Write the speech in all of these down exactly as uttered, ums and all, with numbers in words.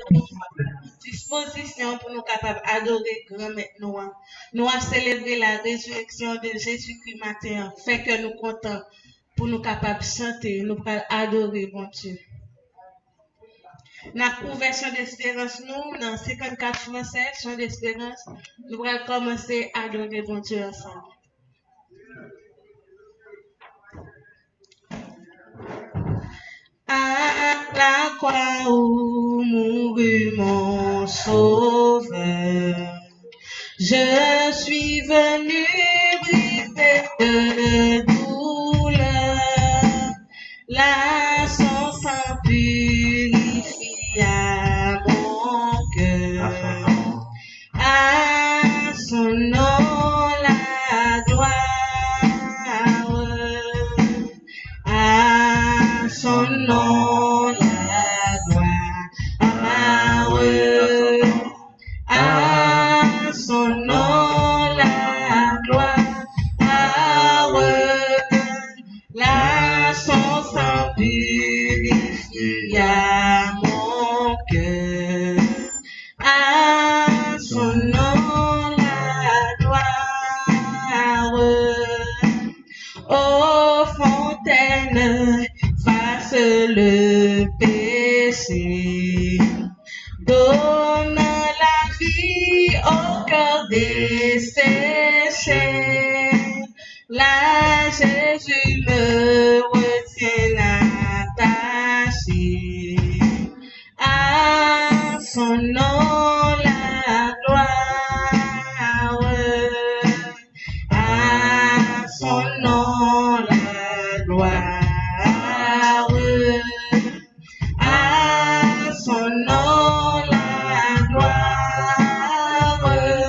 disposition pour nous capables d'adorer grand maître nous. Nous avons célébré la résurrection de Jésus-Christ matin, fait que nous contents pour nous capables de chanter, nous pouvons adorer bon Dieu. Dans la conversion d'espérance, nous, dans cinquante-quatre français, chant d'espérance, nous allons commencer à adorer bon Dieu ensemble. À la croix où mourut mon sauveur, je suis venu briser de douleur, la son sang purifia mon cœur, à son nom la gloire, à son nom la gloire, à son nom la gloire, la son sang purifia mon cœur, à son nom la gloire. Ô fontaine, fasse le péché, donne la vie au cœur desséché. Là, Jésus me retient attaché, à son nom la gloire, à son nom la gloire, à son nom la gloire.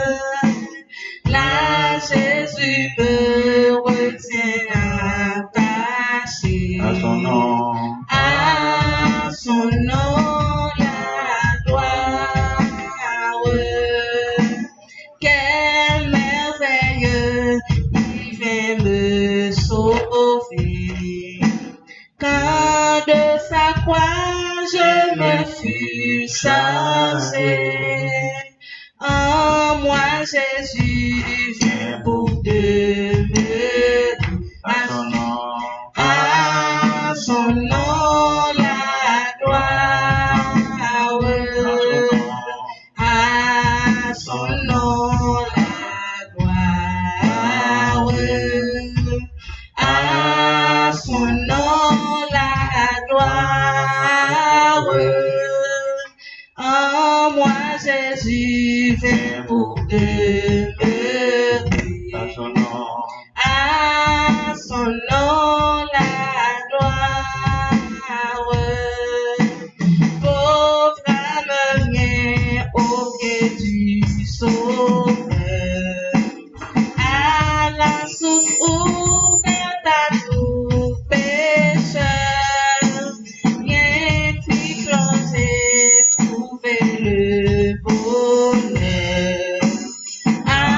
Là, Jésus me retient attaché, à son nom, à son nom la gloire. Quel merveilleux, il vient me sauver. Quand de sa croix je me fus chargé, en moi Jésus vient pour demeurer. à son nom, À son nom la gloire, à son nom la gloire, à son nom la gloire. En moi Jésus vient pour demeurer. à son nom, À son nom la gloire. Pauvre âme vient auprès du Sauveur, à la source ouverte à tout pécheur. Viens t'y plonger, trouver le bonheur. À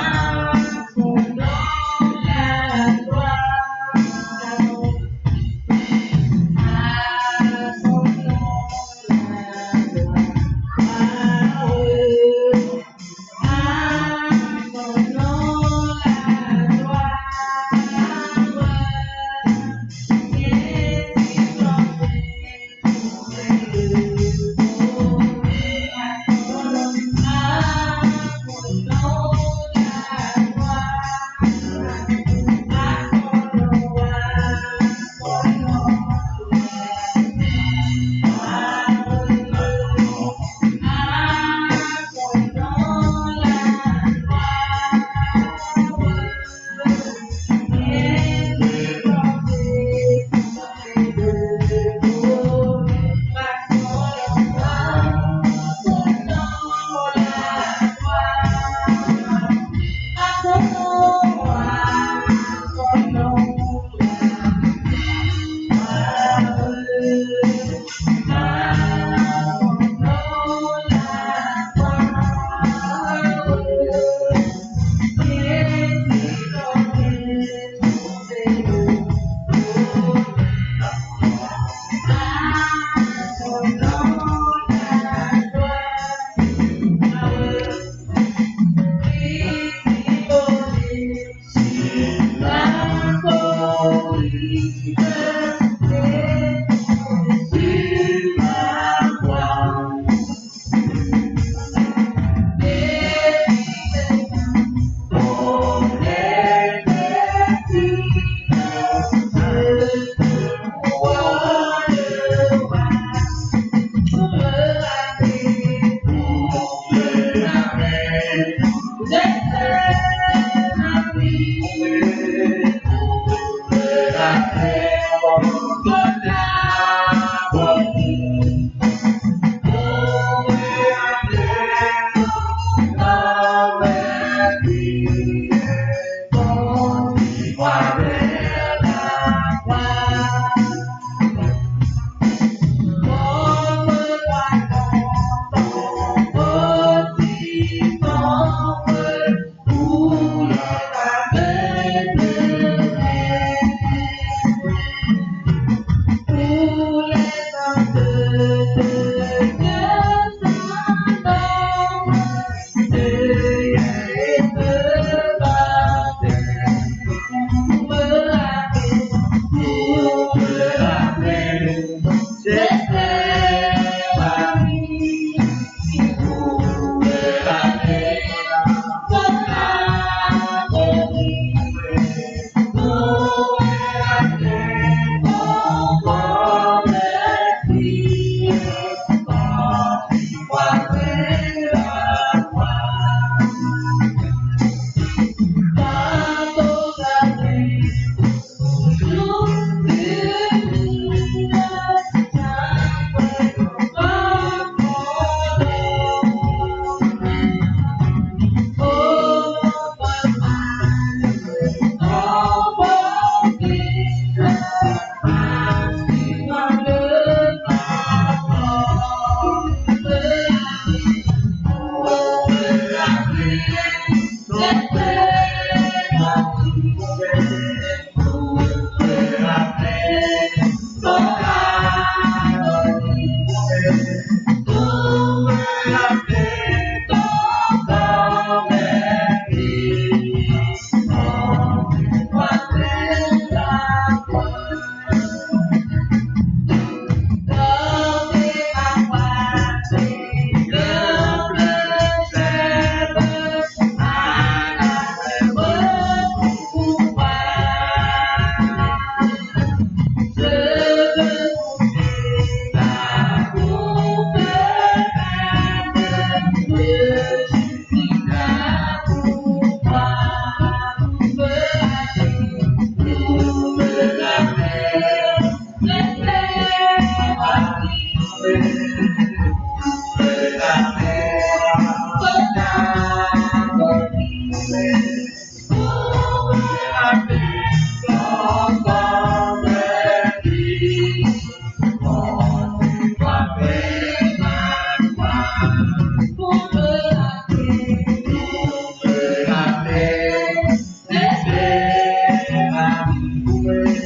Pour peu la paix, pour peu la paix, l'espère à nous,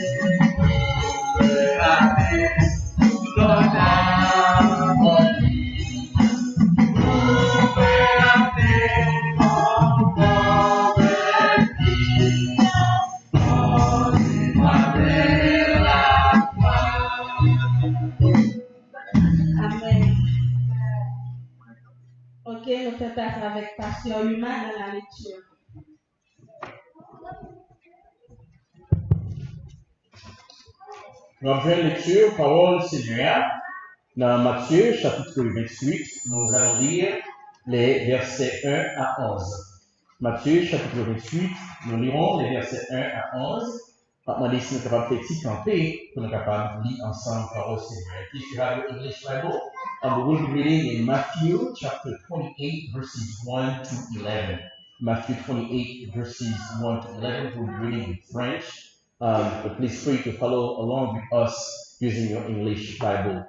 la paix, donne à mon vie, pour peu la paix, encore de vie, donne-moi de la foi. Amen. Ok, nous faisons passer avec Pasteur Humain dans la lecture. Notre lecture, parole Seigneur, dans Matthieu, chapitre vingt-huit, nous allons lire les versets un à onze. Matthieu, chapitre vingt-huit, nous lirons les versets un à onze. Maintenant, si nous sommes capables de petit camper, pour nous capables de lire ensemble parole Seigneur. If you have your English Bible, and we will be reading in Matthew, chapter twenty-eight, verses one to eleven. Matthew twenty-eight, verses one to eleven, we'll be reading in French. Um, but please free to follow along with us using your English Bible.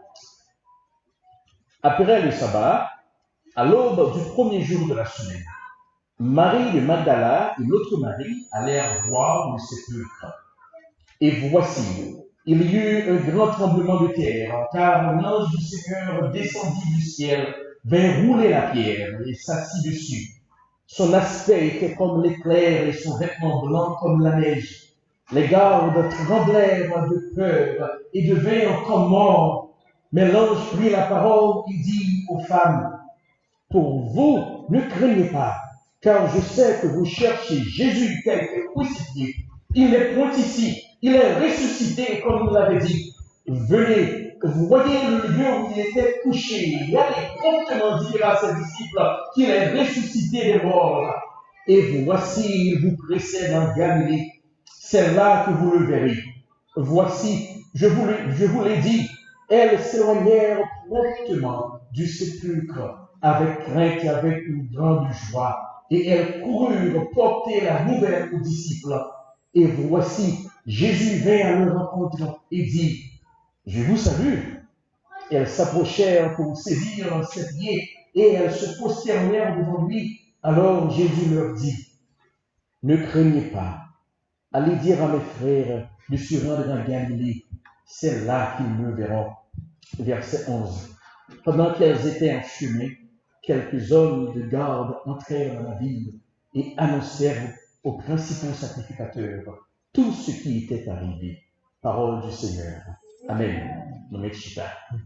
Après le sabbat, à l'aube du premier jour de la semaine, Marie de Magdala et l'autre Marie allèrent voir le sépulcre. Et voici, il y eut un grand tremblement de terre, car un ange du Seigneur descendit du ciel, vint rouler la pierre et s'assit dessus. Son aspect était comme l'éclair et son vêtement blanc comme la neige. Les gardes tremblèrent de peur et devinrent comme morts. Mais l'ange prit la parole et dit aux femmes, « Pour vous, ne craignez pas, car je sais que vous cherchez Jésus qui a été crucifié. Il n'est point ici, il est ressuscité comme il l'avait dit. Venez, voyez le lieu où il était couché, et allez promptement dire à ses disciples qu'il est ressuscité des morts. Et voici, il vous précède en Galilée. C'est là que vous le verrez. Voici, je vous, le, je vous l'ai dit, elles s'éloignèrent promptement du sépulcre avec crainte et avec une grande joie. Et elles coururent porter la nouvelle aux disciples. Et voici, Jésus vint à leur rencontre et dit, « Je vous salue. » Elles s'approchèrent pour saisir ses pieds et elles se prosternèrent devant lui. Alors Jésus leur dit, « Ne craignez pas. Allez dire à mes frères de se rendre en Galilée. C'est là qu'ils me verront. » Verset onze. Pendant qu'elles étaient en chemin, quelques hommes de garde entrèrent dans la ville et annoncèrent aux principaux sacrificateurs tout ce qui était arrivé. Parole du Seigneur. Amen. Nomechita.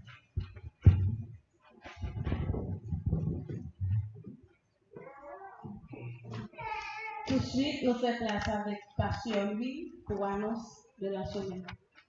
Tout de suite, nous faisons place avec Pasteur Louis pour l'annonce de la semaine.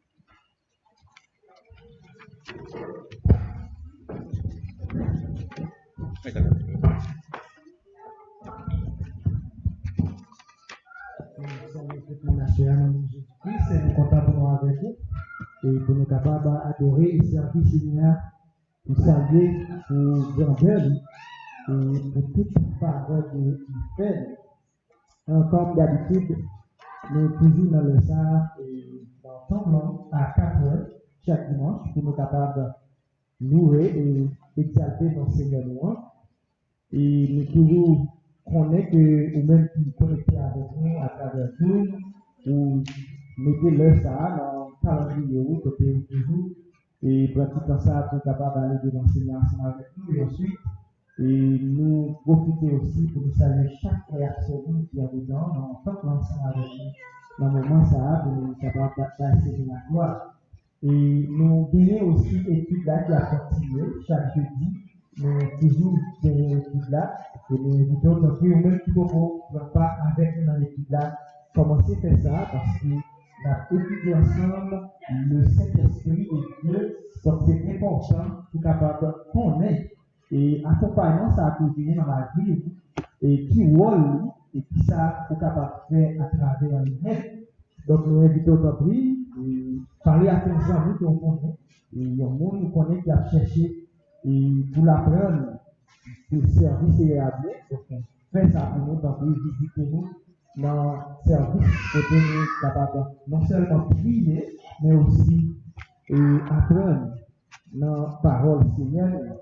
Nous sommes nationale de Jésus-Christ et nous comptons avec vous et pour nous capables d'adorer et servir le Seigneur pour saluer pour grandeur et pour toute parole qu'il fait. Comme d'habitude, nous toujours dans le salle et dans ton nom à quatre heures chaque dimanche pour nous capables de louer et exalter notre Seigneur nous. Et nous toujours connaissons que, ou même qui connectent avec nous à travers tout, ou mettez le ça dans le calendrier ou côté toujours, et pratiquant ça pour capable d'aller devant le Seigneur ensemble avec nous, et ensuite, et nous profiter aussi pour nous saluer chaque réaction qui est dedans, dans tant l'ensemble avec nous, dans le moment ça, pour nous capables d'accéder à la gloire. Et nous gagnons aussi l'étude là qui a continué chaque jeudi. Nous toujours dans l'étude là, et nous invitons donc nous même qui ne vont pas avec nous dans l'étude là, commencer à faire ça parce que la étudier ensemble le Saint-Esprit et Dieu, donc c'est important pour capable connaître et accompagner ça pour venir dans la vie et qui rôle et qui ça pour capable faire à travers lui-même. Donc nous invitons donc oui, parler à tes amis qui ont connaît et il y a un monde qui connaît qui a cherché. Et pour l'apprendre, le service est réalisé. Donc, on fait ça pour nous, donc, visiter nous dans le service pour nous capables non seulement prier, mais aussi et apprendre dans la parole Seigneur.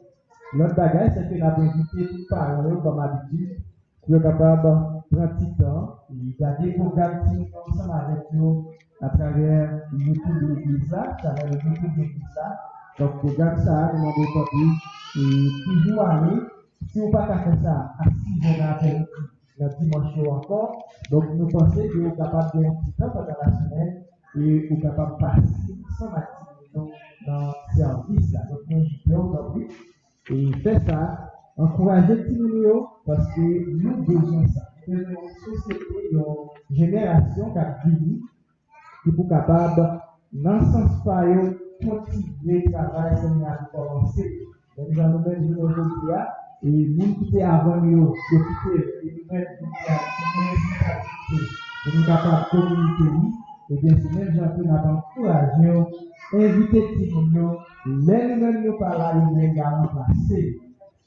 L'autre bagage, c'est que nous avons invité tous les parents, comme habitude, pour être capable de prendre petit temps, et garder des programmes ensemble avec nous à travers YouTube de l'église là, à travers le YouTube de l'église là. Donc, programme ça, nous demandons pas plus, et toujours aller, si on ne peut pas faire ça à six heures après le dimanche encore, donc nous pensons que nous sommes capables de faire un petit temps pendant la semaine et nous sommes capables de passer sans activité dans le service là. Donc, nous voulons pas plus. Et faire ça, encourager les petits parce que nous avons besoin de ça. Nous avons une société, une génération qui a fini, qui est capable, dans le sens pas, continuer le travail que nous avons commencé. Nous allons mettre une aujourd'hui, et nous qui sommes avant nous, qui et nous mettre une responsabilité, pour nous capables de communiquer, et bien sûr, même gens qui nous avons encouragé, inviter les petits même même nous par là, il est également passé.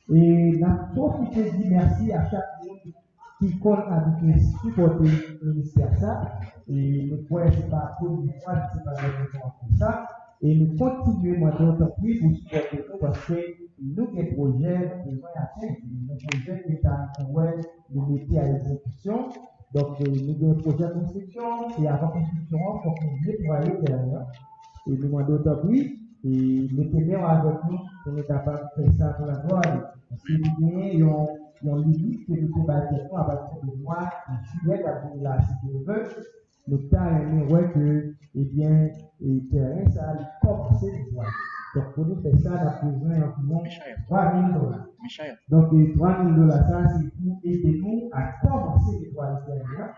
Et nous avons profité de dire merci à chaque monde qui compte avec supporter le ministère ça. Et nous pouvons pas pour une fois, c'est pas comme ça. Et nous continuons d'autant plus pour supporter nous parce que nous, des projets, nous devons atteindre. Nos projets qui sont nous mettre à l'exécution. Donc, nous avons un projet de construction et avant construction, il faut qu'on nettoie derrière. Et nous demandons d'autant plus. Et mettez-les avec nous pour être capable de faire ça pour la gloire. Parce que nous avons une limite que nous pouvons bâtir à partir de mois de juillet, quand là, si vous voulez, nous avons ouais que, eh bien, le terrain, ça a commencé les droits. Donc, pour nous faire ça, nous avons besoin d'environ trois mille dollars. Donc, trois mille dollars, ça, c'est pour aider nous à commencer les droits de terrain.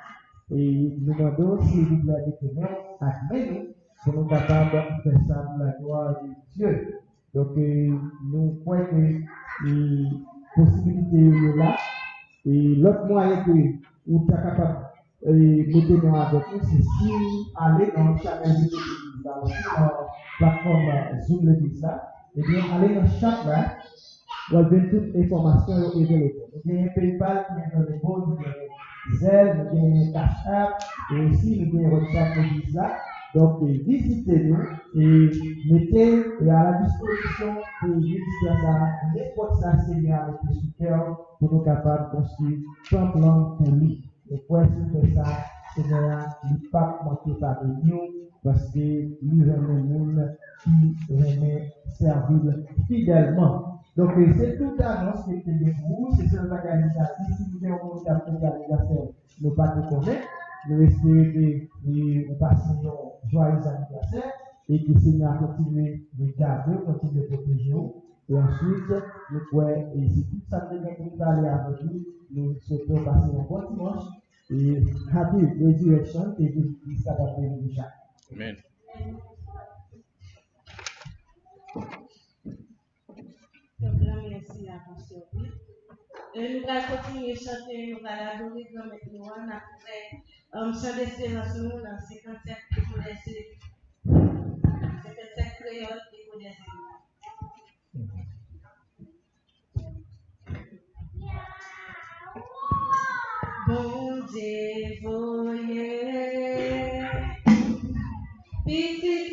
Et nous demandons si vous voulez des témoins, admettez-nous. Pour nous capables de faire ça pour la gloire de Dieu. Donc, euh, nous croyons que les possibilités sont là. Et l'autre moyen que nous sommes capables de mettre nous avec nous, c'est si aller dans le chaque église, dans la plateforme Zoom l'église là, et bien aller dans chaque là, vous avez toutes les informations révélées. Nous avons un PayPal qui est dans le bon, nous avons Zelle, nous avons un Cash App, et aussi nous avons chaque église là. Donc, visitez-nous et mettez à la disposition pour visiter ça, n'importe ça, Seigneur, avec le soutien pour nous capables de construire un plan pour lui. Et pour faire ça, Seigneur, il ne pas manquer par nous parce que nous aimons le monde qui aime servir fidèlement. Donc, c'est toute l'annonce que je vous, c'est ce bagage si vous avez un monde à faire, nous pas te connaître. Nous espérons que passer un joyeux anniversaire et que le Seigneur continue de garder, continue de protéger. Et ensuite, nous pouvons, et si tout ça devient que nous allons avec nous, nous souhaitons passer un bon dimanche et happy resurrection et que ça va faire déjà. Amen. Merci à pasteur. Et nous allons continuer à chanter, nous allons adorer comme nous on a fait um, sans d'espérance nous dans cinquante-sept qui connaissent cinquante-sept créoles qui connaissent. Bon Dieu voyez, petite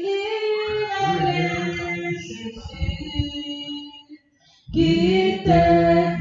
ligne Jésus qui te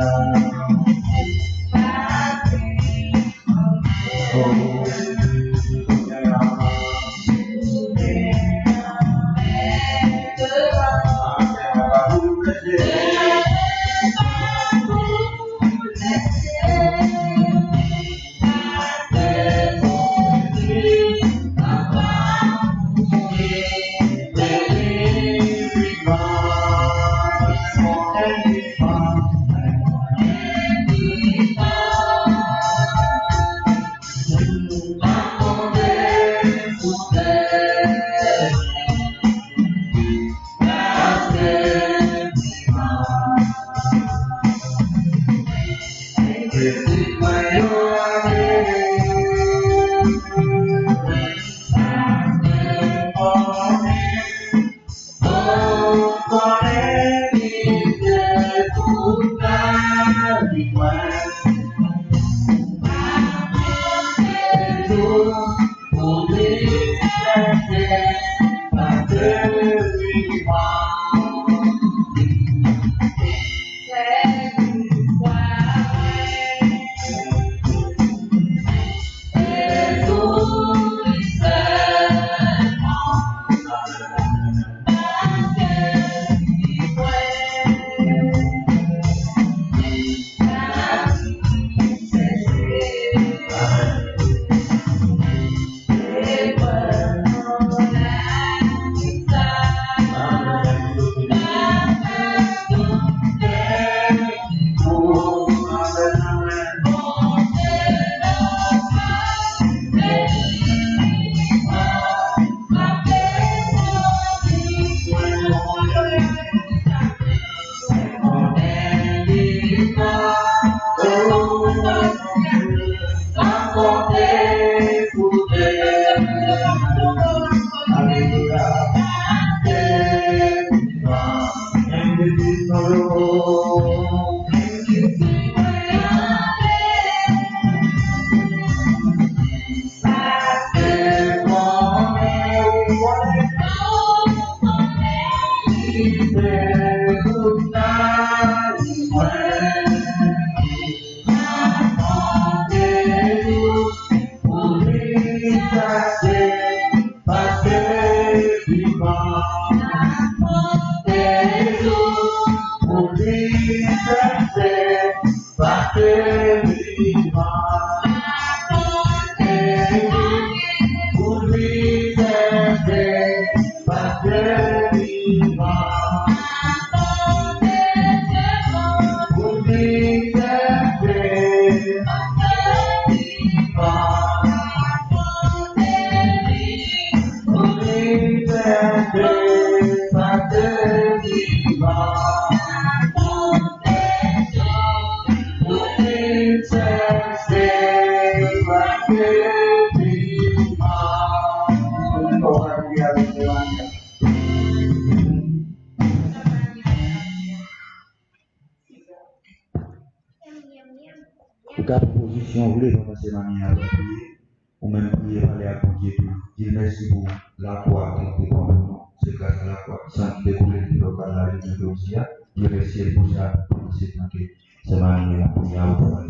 Position, vous voulez passer la mienne à prier, ou même prier, aller à Dieu, dire merci pour la croix qui est pour nous, c'est grâce à la croix, sans découvrir le local, la vie de aussi, Dieu merci pour ça, pour c'est que c'est ma manière à prier à vous.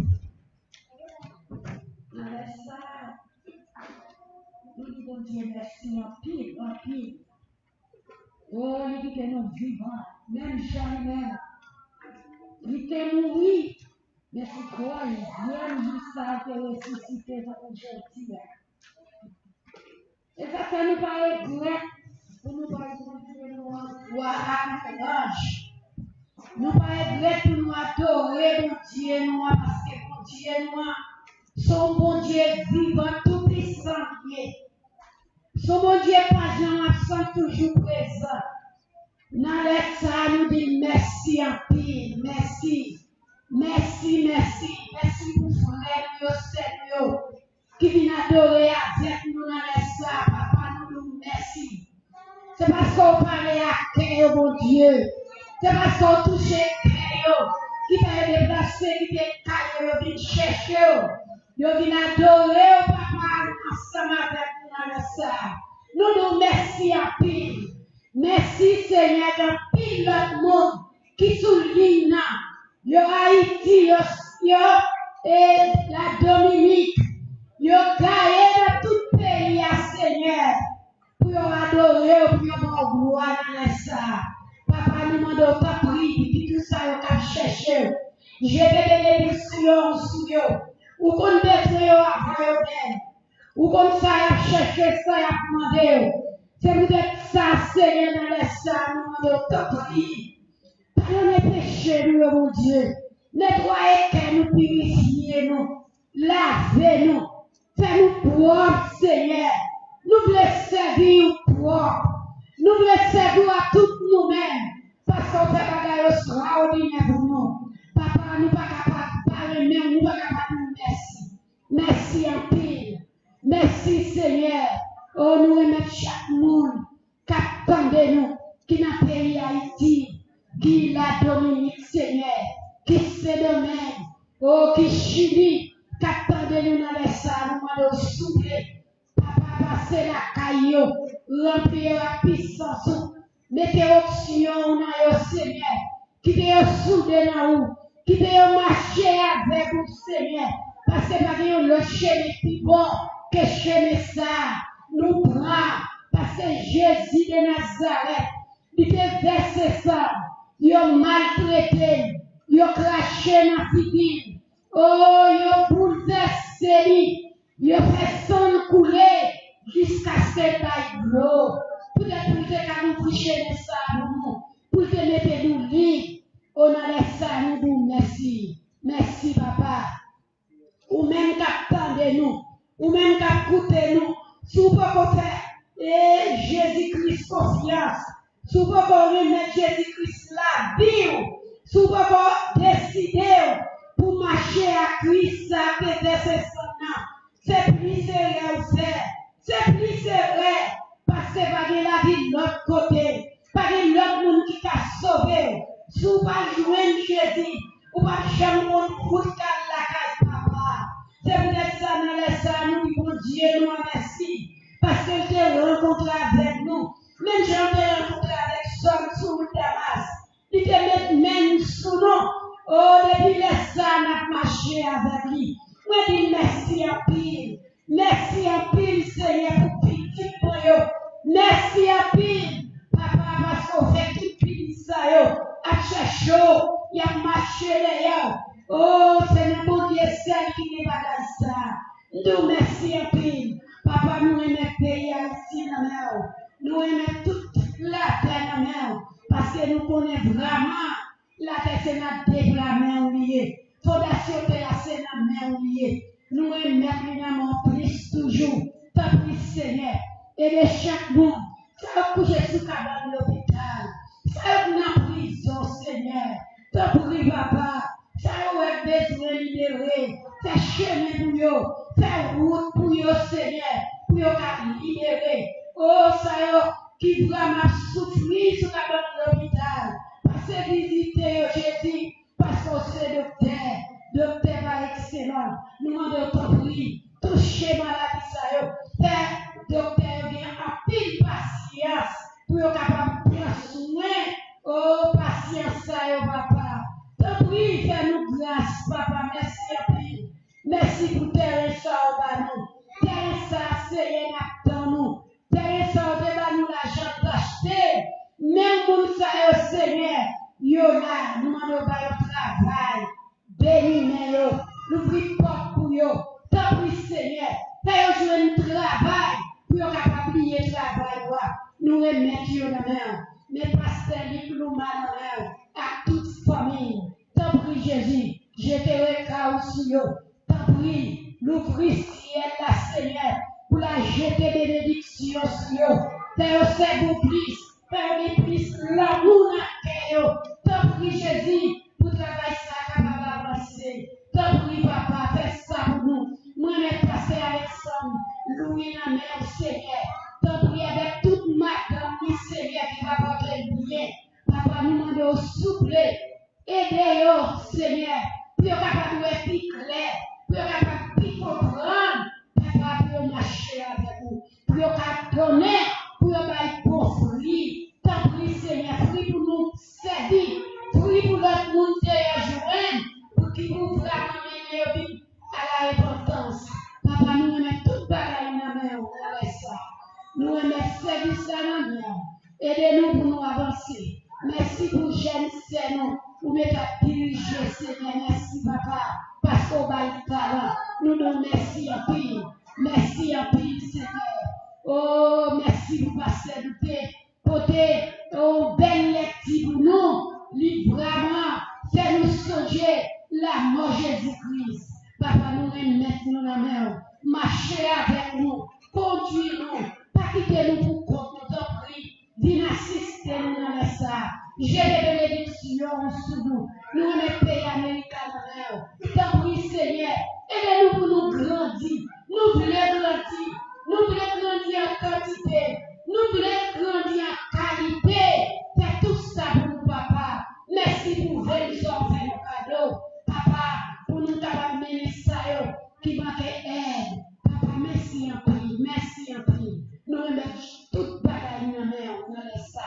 Nous disons Dieu merci en pile, en pile. Oh, il dit que nous vivons, même jamais. Il était mouru. Mais c'est quoi, même jusqu'à te ressusciter dans aujourd'hui. Et ça fait nous pas regret pour nous pas continuer nous à l'âge. Nous pas regret pour nous adorer mon Dieu, nous parce que mon Dieu, nous son bon Dieu vivant, tout puissant. Son bon Dieu pas jamais absent, toujours présent. Dans les ça, nous disons merci en pile, merci. Merci, merci, merci pour frère, yo, Seigneur, qui vient adorer avec nous dans les ça, papa, nous nous merci. C'est parce qu'on parlait à cœur, mon Dieu. C'est parce qu'on touchait cœur, qui t'a déplacé, qui t'a caillé, qui vient chercher, qui vient adorer, papa, ensemble avec nous dans les ça. Nous nous merci à pile. Merci, Seigneur, dans pile l'autre monde qui souligne. yo Haïti, yo, yo et la Dominique, yo gagne dans tout pays, Seigneur, pour adorer, pour gloire dans ça. Papa nous demande autant prier, puis tout ça, yo cap chercher. Je vais bénédiction sur yo. Ou qu'on détruit yo après yo bien. Ou comme ça, y a cherché ça, y a demandé. C'est peut-être ça, Seigneur, dans les salles, nous demandons autant prier. Pardonnez les péchés, nous, mon Dieu. Nettoyez que nous purifiez nous. Lavez-nous. Fais-nous propres, Seigneur. Nous voulons servir propre. Nous voulons servir à toutes nous-mêmes. Parce qu'on fait pas d'ailleurs extraordinaire pour nous. Papa, nous ne sommes pas capables de parler, mais nous ne sommes pas capables de dire merci. Merci en pile. Merci, Seigneur. Oh, nous remettons chaque monde qui attendait nous, qui n'a pays Haïti, qui la Dominique, Seigneur, qui se domaine, oh, qui Chili, qui attendait nous dans les salles, nous allons souffler. Papa, passez la caillou, remplir la puissance, mettez option dans le Seigneur, qui te soudé dans vous, qui te marcher avec vous, Seigneur, parce que nous le chemin plus bon que chemin ça. Nous prend parce que Jésus de Nazareth, il te versé ça, il a maltraité, il a craché dans la figure, oh, il a bouleversé, il a fait son couler jusqu'à ce qu'il aille l'eau. Peut-être pour que nous prêcher de ça pour nous, pour que mettre nous libres, on a laissé ça, nous disons merci, merci papa, ou même qu'à de nous, ou même qu'à coûter nous. Si vous pouvez faire et Jésus-Christ confiance, si vous pouvez remettre Jésus-Christ la vie, si vous pouvez décider pour marcher à Christ, ça peut être c'est plus sérieux, c'est plus sérieux, parce que pas de la vie de l'autre côté, pas de l'autre monde qui t'a sauvé. Si vous ne joindre Jésus, vous ne pouvez jamais pour la caille, papa. C'est peut-être ça dans les salles, nous, bon Dieu, nous merci. Parce que tu rencontré avec nous. Même j'ai rencontré avec Somme sous Damas. Il te met même sous nous. Oh, depuis les salles, nous avons marché avec lui. Moi, je dis merci en pile. Merci en pile, Seigneur, pour petit pour eux. Merci en pile. Papa, parce qu'on fait tout pile ça, à chercher, il a marché les oh, c'est le bon Dieu seul qui n'est pas dans ça. Nous merci un peu. Papa, nous aimons pays ici dans la nous aimons toute la terre dans la parce que nous connaissons vraiment la terre c'est notre développement oublié. Fondation terre c'est notre main oublié. Nous aimons évidemment plus toujours. Tant pis Seigneur. Et de chaque monde, ça va coucher sous cabane de l'hôpital. Ça va dans la prison, Seigneur. Tant pis papa. Ça a besoin de libérer, faire chemin pour eux, faire route pour eux, Seigneur, pour eux libérer. Oh, ça a qui vraiment souffrir sur la bonne l'hôpital. Parce que visiter Jésus, parce qu'on c'est docteur, docteur va excellent. Nous demandons ton prix, toucher maladie, ça y faire docteur bien en pile patience, pour eux capable de prendre soin. Oh, patience, ça y papa. Oui, fais-nous grâce, papa, merci à vous. Merci pour terre ça au nous. Terre ça, Seigneur, dans nous. Terre ça, au débat nous l'argent d'acheter. Même pour ça, Seigneur, yo là, nous demandons pas le travail. Bénis-nous, nous ouvrons porte pour yo. Tant pis, Seigneur, fais-nous jouer un travail pour nous capable de travail. Nous remettons la main. Mais pasteur, nous mal à toute famille. Tant pis Jésus, je te réclame sur eux. Tant pis, l'ouvrir ciel la Seigneur, pour la jeter bénédiction sur eux. Fais aussi vous plus, fais plus l'amour dans eux. Tant pis Jésus, pour travailler ça capable d'avancer. Tant pis papa, fais ça pour nous. Moi-même passer Alexandre, Louis la mère Seigneur. Tant pis avec toute madame, Seigneur qui va porter bien. Papa, nous demandons souple. Aidez-nous, Seigneur, pour être capable de être plus clair, pour être capable de plus comprendre, papa, pour marcher avec vous, pour être capable de donner, pour être bon fruit. Tant pis, Seigneur, fruit pour nous servir, fruit pour notre monde de jouer. Aidez-nous pour nous avancer. Merci pour jeunes Seigneur, pour nous diriger, Seigneur. Merci, Papa, parce qu'on va le talent. Nous nous merci en pile. Merci en pile, Seigneur. Oh, merci pour passer du thé. Côté, oh, belle lecture pour nous. Livre vraiment, fais-nous songer la mort Jésus-Christ. Papa, nous remettons nous la main. Marchez avec nous. Conduis-nous. Pas quitter nous pour compte nous t'en prie. Viens assister nous dans ça. J'ai des bénédictions sous nous. Nous remettons pays américain dans la main. T'en prie, Seigneur. Aidez-nous pour nous grandir. Nous voulons grandir. Nous voulons grandir en quantité. Nous voulons grandir en qualité. Fais tout ça pour nous, Papa. Merci pour venir faire nos cadeaux. Papa, pour nous amener ça qui manque aide. Papa, merci en prix. Merci en prix. Nous remettons toute bagaille dans la main, dans les sacs.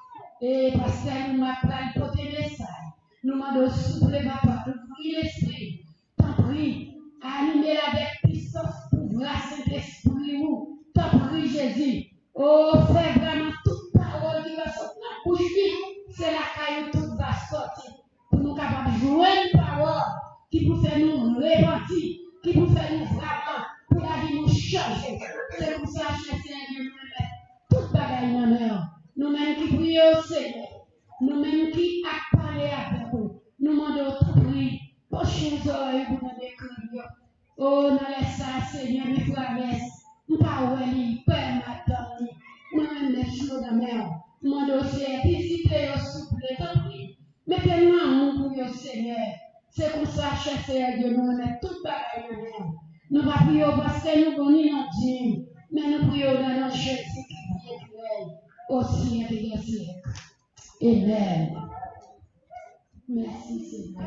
Et parce que nous m'appelons pour tes messages. Nous demandons souffler, Papa, d'ouvrir l'esprit. T'en prie, animer avec puissance pour grâce Saint-Esprit. T'en prie, Jésus. Oh, fais vraiment toute parole qui va sortir dans la bouche. C'est la caillou tout va sortir. Pour nous capables de jouer une parole qui peut faire nous repentir, qui peut faire nous vraiment, pour la vie nous changer. C'est pour ça que Seigneur nous met toute bagaille dans la main. Nous-mêmes qui prions au Seigneur, nous-mêmes qui a parlé avec vous, nous demandons tout prix, pocher les oreilles pour nous décrire. Oh, nous laissons Seigneur, mes frères, nous parlons, Père, madame, nous mettons dans la main. Mon dossier, visitez au souple, tant pis. Mettez-nous en amour pour le Seigneur. C'est pour ça, cher Seigneur Dieu, nous mettons toute bagaille dans la main. Nous ne prions pas parce que nous connaissons notre Dieu, mais nous prions dans notre Jésus qui est aussi et des siècles. Amen. Merci Seigneur.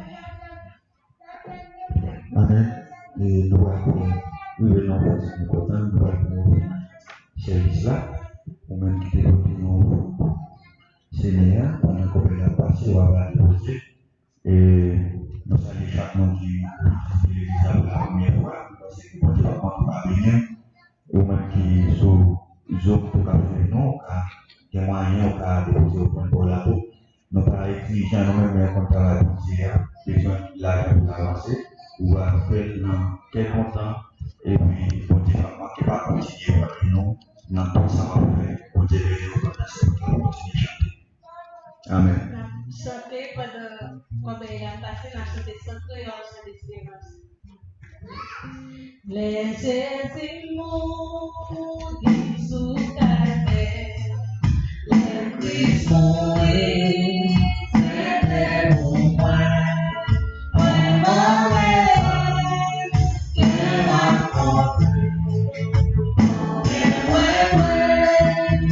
Amen. Et nous allons nous venons nous content, nous allons service là, ou même qui est nous Seigneur, pendant qu'on peut la passer, on va la poser. Et nous saluons chaque monde qui est l'église la première fois, parce que nous ne pouvons pas venir, ou même qui sont les autres qui ont fait non, qui ont moyen de déposer au point de la peau. Nous ne pouvons pas exiger nous-mêmes, mais quand on va dire, besoin de la pour avancer, ou va faire quel content, et puis, on dit, on ne va pas continuer avec nous, dans tout ça, on va faire, on dit, on va continuer à chanter. Amen. Chanter pendant combien il a passé, on a chanté sans créole, sans espérance. Les Jésus-mots qui sous calvaire, les Christ mourir, c'était pour moi. Ouais, mauvais, que m'a compris. Ouais, ouais, ouais.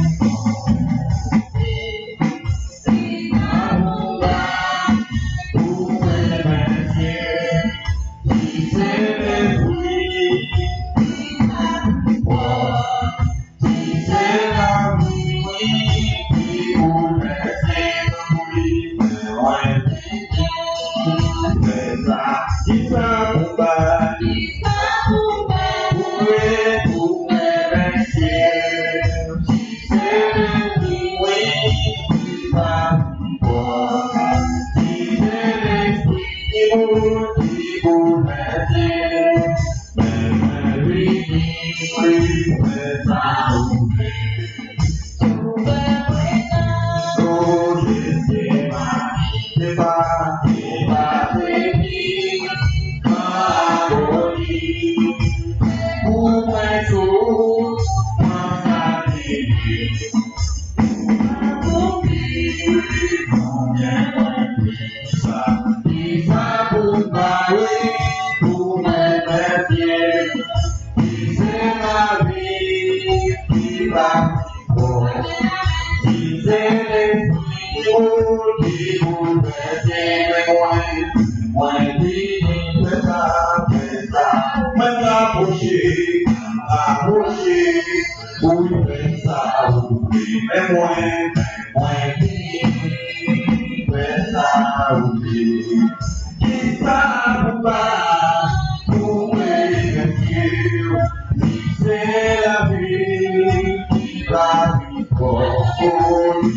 Thank you.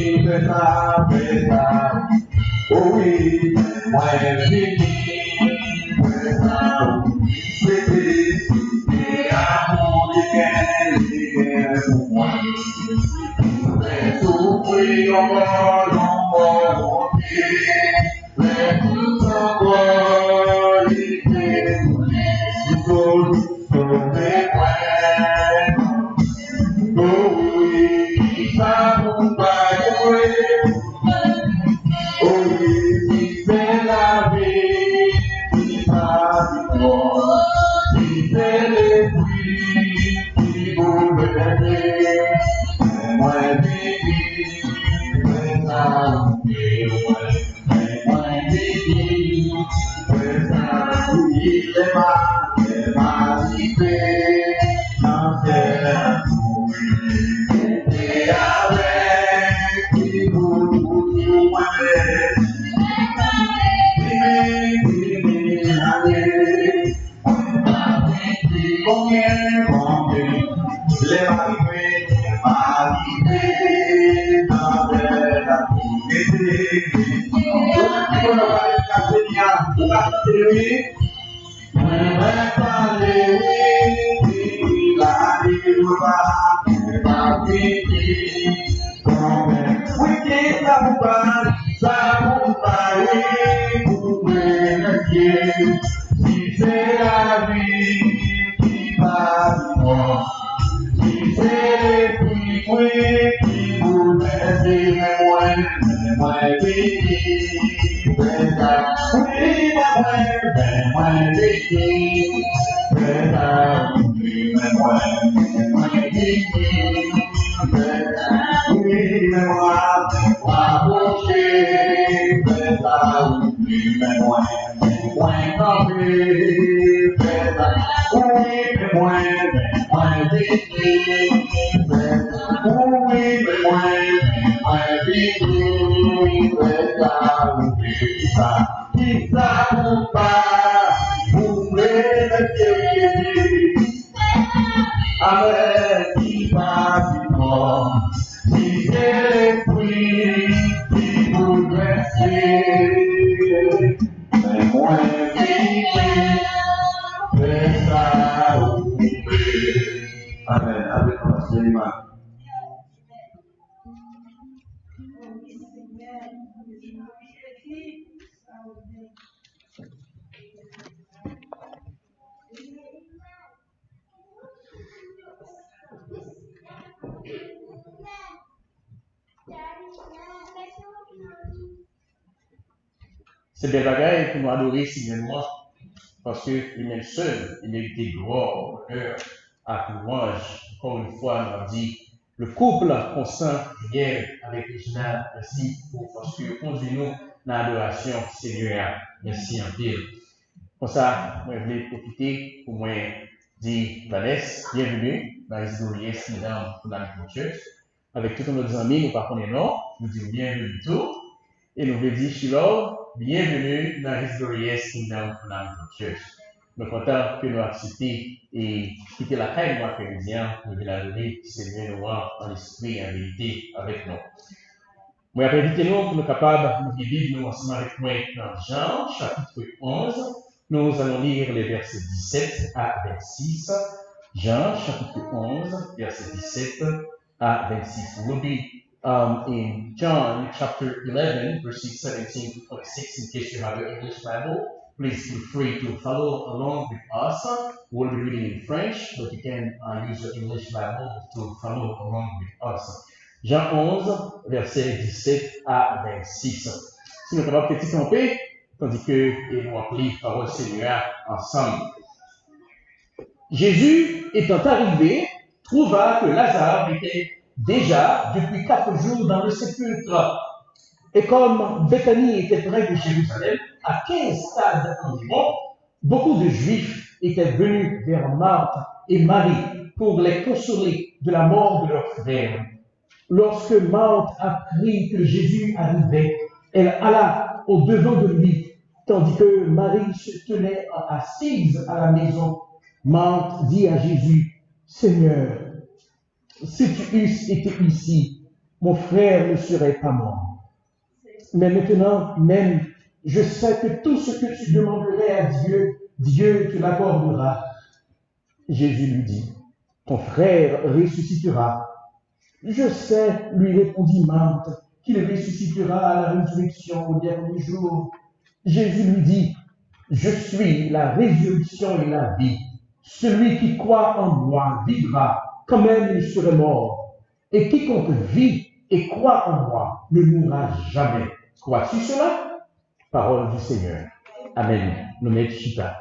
fais ça, fais ça. Oh oui, moi, vini, fais ça. C'était l'amour du cœur, du cœur pour moi. Fais souffrir encore, encore, mon Dieu. Fais tout encore, il fait tout, tout mes points. Oh oui, ça vous va jouer. Oh oui, c'est la vie, qui va du corps, qui fait les pluies, qui vous le donner. Mais moi, Bibi, c'est ça, mais moi, mais moi, Bibi, c'est ça, oui, c'est ma, c'est ma vie, dans cette et avec qui vous vous allez, combien, combien, les arrivés, les arrivés, dans la communauté. Si c'est la vie qui va du monde, si c'est les pluies qui vous laissent, mais moi, mais moi, Bibi, mais ça, oui, mais moi, mais moi, Bibi, mais ça, oui, mais moi, mais moi, Bibi, mais ça, oui, mais moi, mais moi, Boucher, mais ça, oui, mais moi, mais moi, Boucher, mais ça, oui, mais moi, mais moi, Bibi, mais ça, oui, mais moi, mais moi, Bibi, mais ça, oui, ça, qui ça vous pas, vous me laissez, avec qui va du corps, si c'est les pluies qui vous laissez, mais moi, Bibi, mais ça, oui, amen, avec moi, c'est l'image. C'est des bagailles pour nous adorer signalement, parce que lui-même seul, il mérite gloire, honneur, à louange. Encore une fois, on a dit, le couple consent hier avec Regina, merci pour, parce que conduit-nous dans l'adoration, Seigneur, merci en pile. Pour ça, moi, je voulais profiter pour moi dire, Vanessa, bienvenue dans les Glorious Kingdom Fundamental Church. Avec tous nos amis, nous partons les noms, nous disons bienvenue tout, et nous voulons dire, Shiloh, bienvenue dans His Glorious Kingdom Fundamental Church. Nous sommes contents que nous ayons accepté et quitter la caille de l'après-midi pour venir adorer Seigneur Noir en esprit et en vérité avec nous. Moi, invitez-nous pour nous capables de vivre nous ensemble avec moi dans Jean, chapitre onze. Nous allons lire les versets dix-sept à vingt-six. Jean, chapitre onze, versets dix-sept à vingt-six. We'll be Um, in John chapter eleven, verses seventeen to twenty-six, in case you have your English Bible, please feel free to follow along with us. We'll be reading in French, but you can uh, use your English Bible to follow along with us. Jean onze, versets dix-sept à vingt-six. Si nous sommes capables de petit camper, tandis que nous appelons parole Seigneur ensemble. Jésus, étant arrivé, trouva que Lazare était déjà depuis quatre jours dans le sépulcre. Et comme Béthanie était près de Jérusalem, à quinze stades environ, beaucoup de Juifs étaient venus vers Marthe et Marie pour les consoler de la mort de leur frère. Lorsque Marthe apprit que Jésus arrivait, elle alla au-devant de lui, tandis que Marie se tenait assise à la maison. Marthe dit à Jésus, « Seigneur, si tu eusses été ici, mon frère ne serait pas mort. Mais maintenant, même, je sais que tout ce que tu demanderais à Dieu, Dieu te l'accordera. Jésus lui dit, ton frère ressuscitera. Je sais, lui répondit Marthe, qu'il ressuscitera à la résurrection au dernier jour. Jésus lui dit, je suis la résurrection et la vie. Celui qui croit en moi vivra, quand même il serait mort. Et quiconque vit et croit en moi ne mourra jamais. Crois-tu cela? Parole du Seigneur. Amen. Nous mettons chita.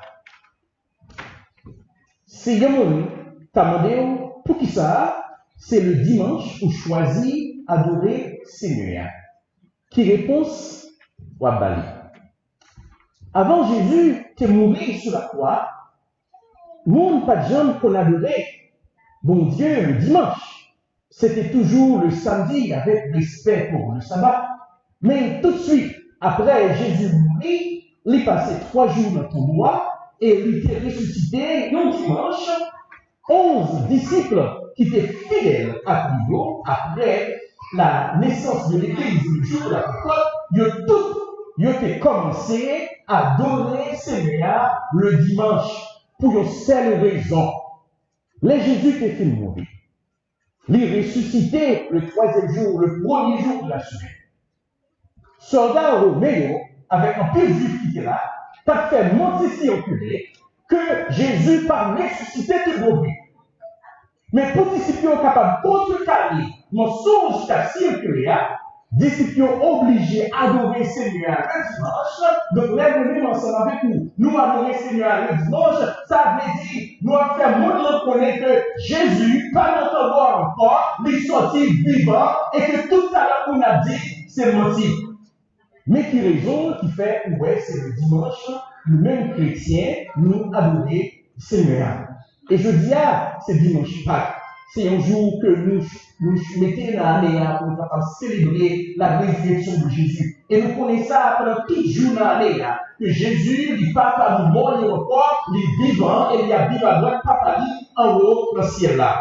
Si Yamon t'a demandé pour qui ça, c'est le dimanche où choisi adorer Seigneur. Qui réponse? Wabali. Avant Jésus qui mourir sur la croix, nous pas de gens qu'on adorait, bon Dieu, le dimanche. C'était toujours le samedi avec respect pour le sabbat. Mais tout de suite, après Jésus mourir, il passait trois jours dans ton bois et il était ressuscité un dimanche. Onze disciples qui étaient fidèles à Clio après la naissance de l'Église, le jour de la Pentecôte, ils ont tous ils ont commencé à adorer Seigneur le dimanche pour une seule raison. Les Jésus qui fait mourir. Il est ressuscité le troisième jour, le premier jour de la semaine. Soldats romains, avec un peu de juifs qui était là, t'as fait monter circuler que Jésus pas ressuscité tout le monde. Mais pour disciples capables de contrecarrer mon songe qu'a circulé, disciples obligés d'adorer le Seigneur le dimanche. Donc, lève-nous ensemble avec nous. Nous adorer le Seigneur le dimanche, ça veut dire, nous avons fait montrer connaître que Jésus, pas notre voix encore, il est sorti vivant et que tout ça là qu'on a dit, c'est menti. Mais qui raison qui fait, ouais, c'est le dimanche, nous-mêmes chrétiens, nous adorer le Seigneur. Et je dis, ah, c'est dimanche Pâques. C'est un jour que nous nous mettons dans l'année pour nous faire célébrer la résurrection de Jésus. Et nous connaissons ça pendant tout jour dans l'année, que Jésus, il part par nous mort, il repart, il est vivant, et il habite à droite, papa, en haut, dans le ciel là.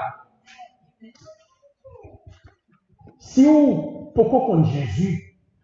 Si vous, pourquoi qu'on Jésus,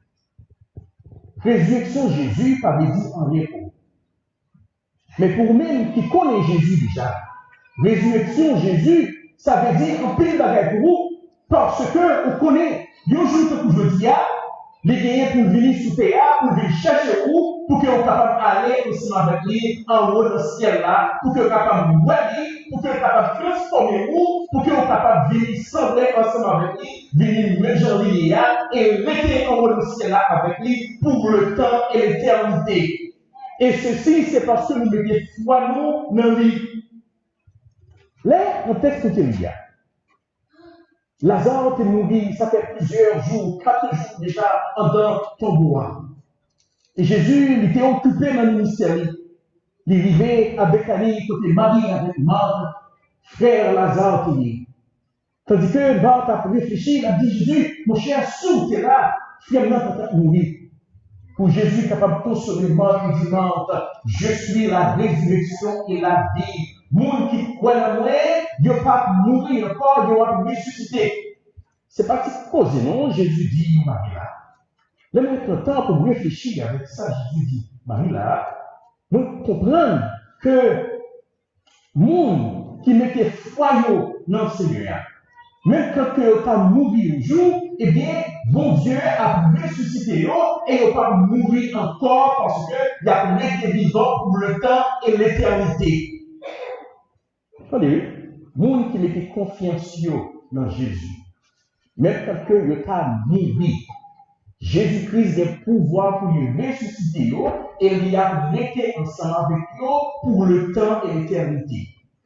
résurrection Jésus, pas veut dire en rien pour. Mais pour même qui connaît Jésus déjà, résurrection Jésus, ça veut dire un pile bagage pour vous, parce que vous connaissez, il y a un jour que vous dire, les gagnants pour venir sous terre, pour venir chercher vous, pour que vous soyez capable d'aller ensemble avec lui, en haut dans le ciel là, pour que vous soyez capable de vous aider, pour que vous soyez capable de transformer vous, pour que vous soyez capable de venir sembler ensemble avec lui, venir mettre l'Iliade et mettre en haut dans le ciel là avec lui pour le temps et l'éternité. Et ceci, c'est parce que nous mettons foi nous dans lui. Là, on texte que il y a. Lazare est mort, ça fait plusieurs jours, quatre jours déjà, en dans ton bois. Et Jésus, il était occupé dans le ministère. Il arrivait à Bethanie, côté Marie avec Marthe, frère Lazare qui est. Tandis que Marthe a réfléchi, il a dit, Jésus, mon cher, sous, tu es là, finalement, tu as mourir. Pour Jésus capable de consoler Marthe, il dit, Marthe, je suis la résurrection et la vie. Moun qui croit en moi, il ne va pas mourir encore, il va ressusciter. Ce n'est pas ce cause, non? Jésus dit, Marie là. Là, maintenant, temps pour réfléchir avec ça, Jésus dit, Marie là, nous comprenons que moun qui mettait foi dans le Seigneur, même quand il va mourir un jour, eh bien, bon Dieu a ressuscité et il ne va pas mourir encore parce qu'il a été vivant pour le temps et l'éternité. Attendez, les gens qui mettaient confiance dans Jésus, même quand il a mouru, Jésus-Christ a le pouvoir pour lui ressusciter et il a été ensemble avec eux pour le temps et l'éternité.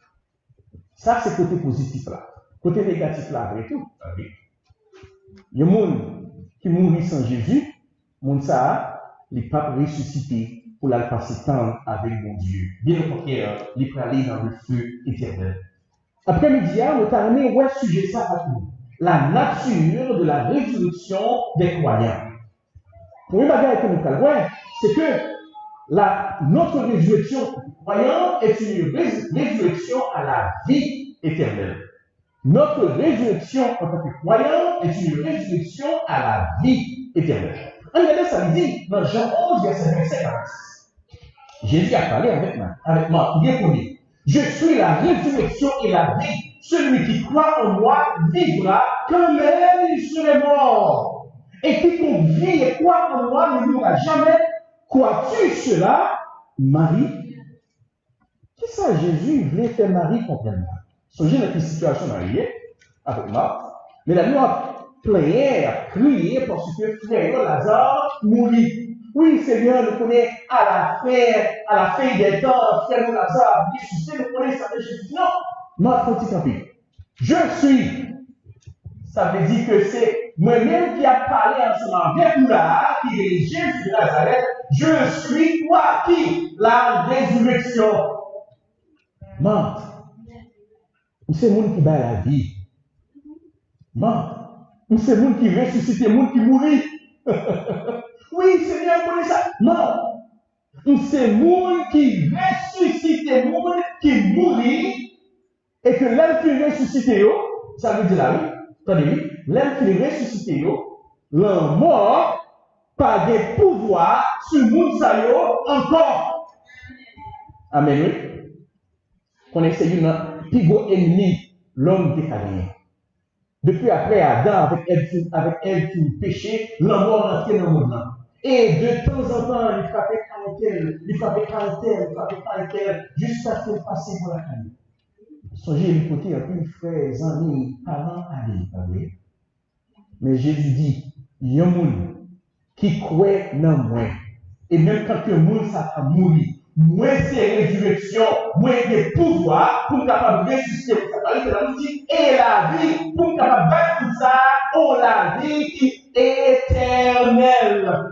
Ça, c'est le côté positif là. Côté négatif là, après tout. Il y a des gens qui mourent sans Jésus, les gens ne sont pas ressuscités pour la passer temps avec mon Dieu. Bien au contraire, il peut aller dans le feu éternel. Après-midi, nous avons amené un sujet ça à nous. La nature de la résurrection des croyants. Pour une bagarre que nous avons, c'est que la, notre résurrection des croyants est une résurrection à la vie éternelle. Notre résurrection en tant que croyant est une résurrection à la vie éternelle. Regardez ça, il dit dans Jean onze, verset vingt-cinq à vingt-six. Jésus a parlé avec moi, avec moi, bien connu. Je suis la résurrection et la vie. Celui qui croit en moi vivra quand même il serait mort. Et quiconque vit et croit en moi ne mourra jamais. Crois-tu cela, Marie? Qui ça, Jésus voulait faire Marie comprendre? Songez dans une situation mariée avec moi. Mais la nuit a plaigné, a crié parce que frère Lazare mourit. Oui, Seigneur, nous connaissons à la fin, à la fin des temps, frère Lazare, ressuscité, nous connaissons ça de Jésus. Non, ma petite copine. Je suis. Ça veut dire que c'est moi-même qui a parlé ensemble avec nous là, qui est Jésus de Nazareth. Je suis toi qui? La résurrection. Mente. C'est le monde qui bat la vie. Mente. C'est le monde qui ressuscite, le monde qui mourit. Oui, Seigneur, vous connaissez ça. Non. C'est le monde qui ressuscite, le monde qui mourit. Et que l'homme qui ressuscite, ça veut dire là, oui. Attendez, l'homme qui ressuscite, l'homme mort, par des pouvoirs sur le monde encore. Amen, oui. Connaissez une plus gros ennemi, l'homme décalé. Depuis après Adam, avec elle, avec elle qui péché, l'homme mort rentré dans le monde. Et de temps en temps, il frappait caractère, il frappait caractère, il frappait caractère, jusqu'à ce qu'il passe pour la famille. Songez du côté un peu frères, amis, parents, amis, pas vrai? Mais Jésus dit, il y a un monde qui croit dans moi. Et même quand le monde ça a mouru, moi c'est résurrection, moi des pouvoirs pour capable de ressusciter. Vous dit, et la vie, pour capable de battre tout ça, oh la vie qui est éternelle.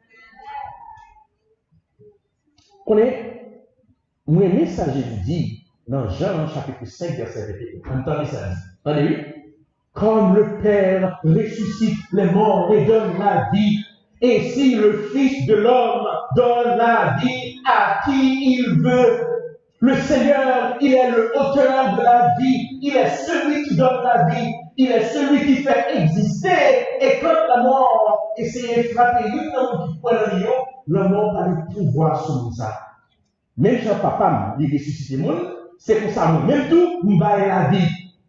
Vous connaissez? Moi, le message Jésus dit, dans Jean chapitre cinq, verset vingt et un. Entendez ça. Entendez? Comme le Père ressuscite les morts et donne la vie, et si le Fils de l'homme donne la vie à qui il veut, le Seigneur, il est le auteur de la vie, il est celui qui donne la vie, il est celui qui fait exister, et quand la mort essayait de frapper une homme qui prend le lion, la mort a le pouvoir sur ça. Même si papa il ressuscite le monde, c'est pour ça, même tout, nous baillons la vie.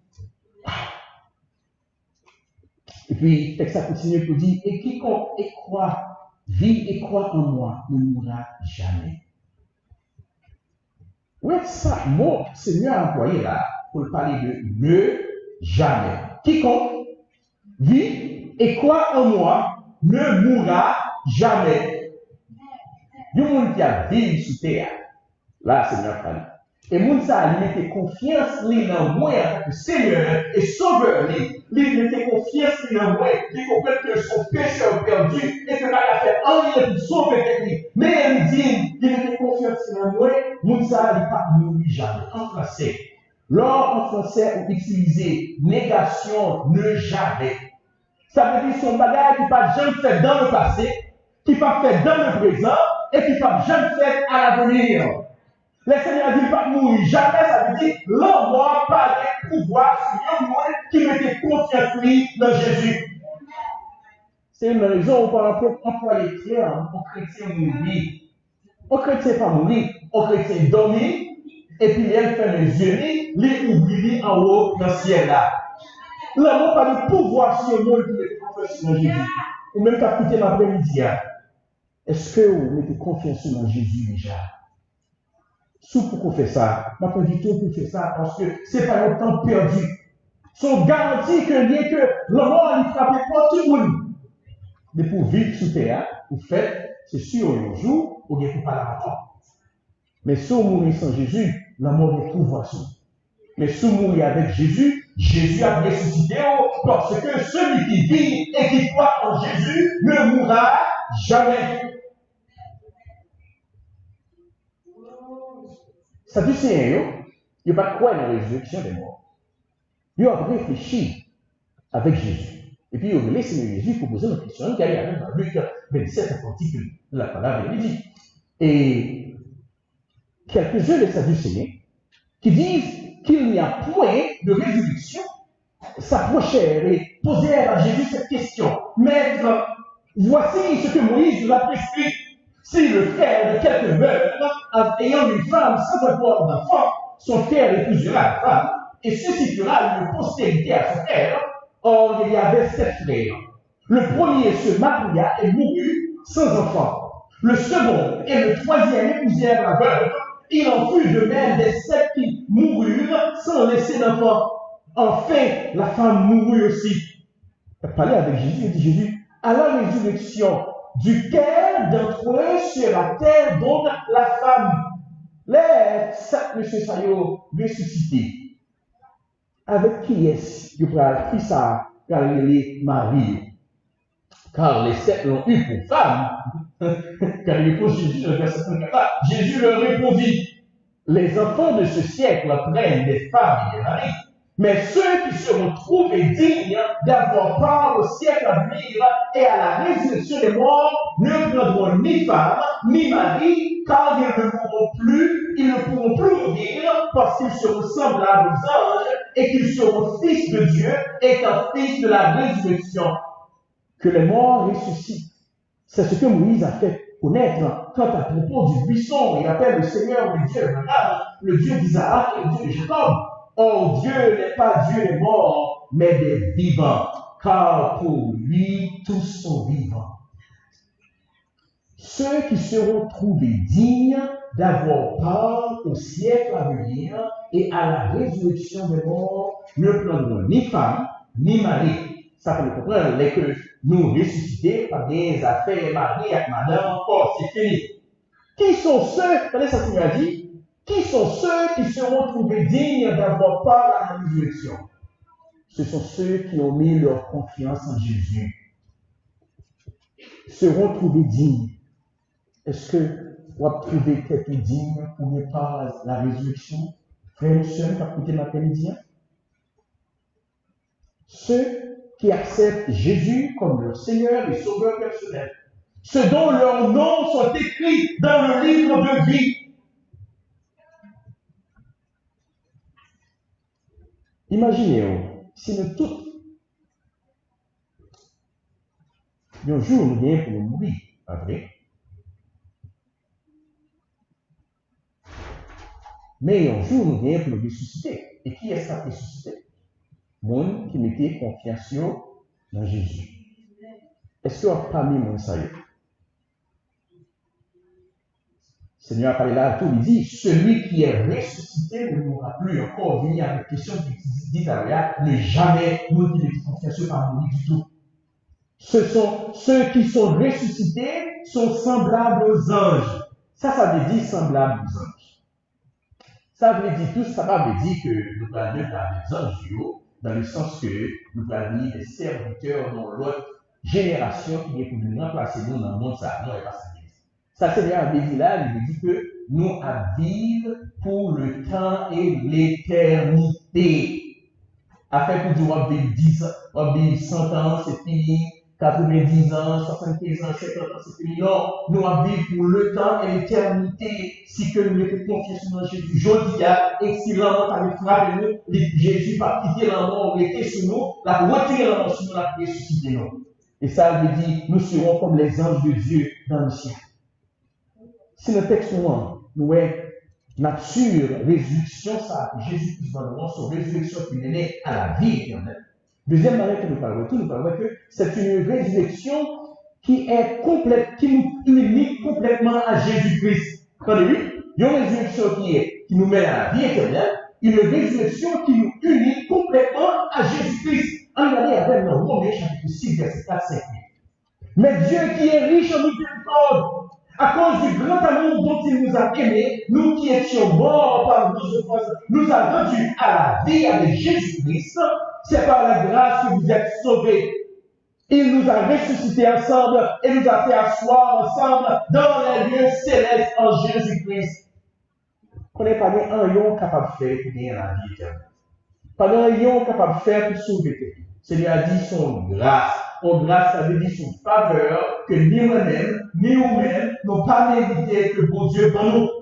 Et puis, texte ça continue pour dire, et quiconque et croit, vit et croit en moi, ne mourra jamais. Oui, ça, mot, Seigneur a employé là, pour parler de ne jamais. Quiconque vit et croit en moi, ne mourra jamais. Du monde qui a vécu sous terre, là, Seigneur parle. Et moun sa a mis confiance li dans moi en tant que Seigneur et Sauveur li. Li mette confiance li dans moi. Li comprend que son pécheur perdu et que pas a fait rien pour sauver lui. Mais il dit, il mette confiance dans moi. Moun sa li pas mourir jamais. En français, lors en français on utilise négation ne jamais. Ça veut dire son bagage qui pas jamais fait dans le passé, qui pas fait dans le présent et qui pas jamais fait à l'avenir. Le Seigneur dit pas mourir jamais, ça veut dire l'homme n'a pas de pouvoir sur un monde qui mettait confiance lui dans Jésus. C'est une raison où on peut employer clair, on chrétien mourir. On chrétien pas mourir, on chrétien dormir, et puis elle fait les yeux, les oublie en haut dans le ciel là. L'homme n'a pas de pouvoir sur un monde qui mettait confiance dans Jésus. Ou même qu'à écouter l'après-midi. Est-ce que vous mettez confiance dans Jésus déjà? Sous pour faire ça, je ne dis pas pour faire ça parce que ce n'est pas le temps perdu. Sont garantis que bien que le mort ne frappe pas tout le monde. Mais pour vivre sous terre, vous faites, c'est sûr, un jour, ou bien pour pas la rapport. Mais si vous mourrez sans Jésus, la mort est pouvoir sur. Mais si vous mourrez avec Jésus, Jésus a ressuscité parce que celui qui vit et qui croit en Jésus ne mourra jamais. Ça dit, c'est un, il n'y a pas de quoi dans la résurrection des morts. Il a réfléchi avec Jésus. Et puis, il a laissé Jésus pour poser une question qui arrive dans Luc vingt-sept, article de la parole de dit. Et quelques-uns des Sadducéens qui disent qu'il n'y a point de résurrection s'approchèrent et posèrent à Jésus cette question. Maître, voici ce que Moïse nous a prescrit. Si le frère de quelqu'un meurt, ayant une femme sans avoir d'enfant, son frère épousera la femme et suscitera une postérité à son frère. Or, il y avait sept frères. Le premier se maria et mourut sans enfant. Le second et le troisième épousèrent la veuve. Il en fut de même des sept qui moururent sans laisser d'enfant. Enfin, la femme mourut aussi. Elle parlait avec Jésus et dit Jésus, à la résurrection, duquel d'entre eux sera-t-elle donc la femme? Les sept monsieur Sayo ressuscité. Avec qui est-ce que qui ça car il est Marie? Car les sept l'ont eu pour femme. Car il pose Jésus dans le verset cinquante-quatre. Jésus leur répondit, les enfants de ce siècle prennent des femmes et des maris, mais ceux qui seront trouvés dignes d'avoir part au siècle à venir et à la résurrection des morts ne prendront ni femme, ni mari, car ils ne pourront plus, ils ne pourront plus mourir parce qu'ils seront semblables aux anges et qu'ils seront fils de Dieu étant fils de la résurrection. Que les morts ressuscitent. C'est ce que Moïse a fait connaître quand à propos du buisson, il appelle le Seigneur le Dieu Abraham, le Dieu d'Isaac et le Dieu de Jacob. Or, Dieu n'est pas Dieu des morts, mais des vivants, car pour lui, tous sont vivants. Ceux qui seront trouvés dignes d'avoir part au siècle à venir et à la résurrection des morts ne prendront ni femme, ni mari. Ça peut le comprendre, les que nous ressuscités par des affaires mariées avec madame, encore, c'est fini. Qui sont ceux, regardez ça qu'il a dit, qui sont ceux qui seront trouvés dignes d'avoir part à la résurrection? Ce sont ceux qui ont mis leur confiance en Jésus. Seront trouvés dignes. Est-ce que vous avez trouvé quelqu'un digne pour ne pas la résurrection? Frère et sœur, qui a écouté l'après-midi? Ceux qui acceptent Jésus comme leur Seigneur et Sauveur personnel. Ceux dont leurs noms sont écrits dans le livre de vie. Imaginez-vous, si nous tous, un jour nous viens pour nous mourir, pas vrai? Mais un jour nous viens pour nous ressusciter. Et qui est-ce qui a ressuscité? Monde qui mettait confiance dans Jésus. Est-ce qu'on n'a pas mis mon salut? Le Seigneur a parlé là, tout, il dit, celui qui est ressuscité ne mourra plus. Encore venir à la question qui dit à l'heure, ne jamais nous qui mettez confiance par mourir du tout. Ce sont ceux qui sont ressuscités, sont semblables aux anges. Ça, ça veut dire semblables aux anges. Ça veut dire tout, ça veut dire que nous allons dans les anges, dans le sens que nous allons des serviteurs dans l'autre génération qui est pour nous remplacer nous dans le monde, ça, non, et pas ça. Ça, Seigneur avait dit là, il dit que nous à vivre pour le temps et l'éternité. Afin que nous avons vivre dix ans, on vivre cent ans, c'est fini, quatre-vingt-dix ans, soixante-quinze ans, cinquante ans, c'est fini. Non, nous allons vivre pour le temps et l'éternité. Si que nous mettons confiance dans Jésus, je dis, excellent, avec frappé nous, Jésus va quitter la mort, rester sur nous, la retirer la mort sur nous, la ressusciter nous. Et ça veut dire, nous serons comme les anges de Dieu dans le ciel. Si le texte nous est nature, résurrection, ça, Jésus-Christ dans le monde, son résurrection qui est née à la vie éternelle. Deuxième manière que nous parlons, nous parlons que c'est une résurrection qui est complète, qui nous unit complètement à Jésus-Christ. Entendez-vous? Il y a une résurrection qui, est, qui nous met à la vie éternelle, une résurrection qui nous unit complètement à Jésus-Christ. Regardez avec nous, Romains chapitre six, verset quatre à cinq. Mais Dieu qui est riche en miséricorde, à cause du grand amour dont il nous a aimés, nous qui étions morts par nos offenses, nous a rendus à la vie avec Jésus-Christ. C'est par la grâce que vous êtes sauvés. Il nous a ressuscités ensemble et nous a fait asseoir ensemble dans les lieux célestes en Jésus-Christ. On n'est pas un lion capable de faire pour gagner la vie éternelle. Pas un lion capable de faire pour sauver. Seigneur a dit son grâce. En grâce, ça veut dire son faveur que ni moi-même, ni nous-mêmes n'ont pas mérité que bon Dieu donne nous.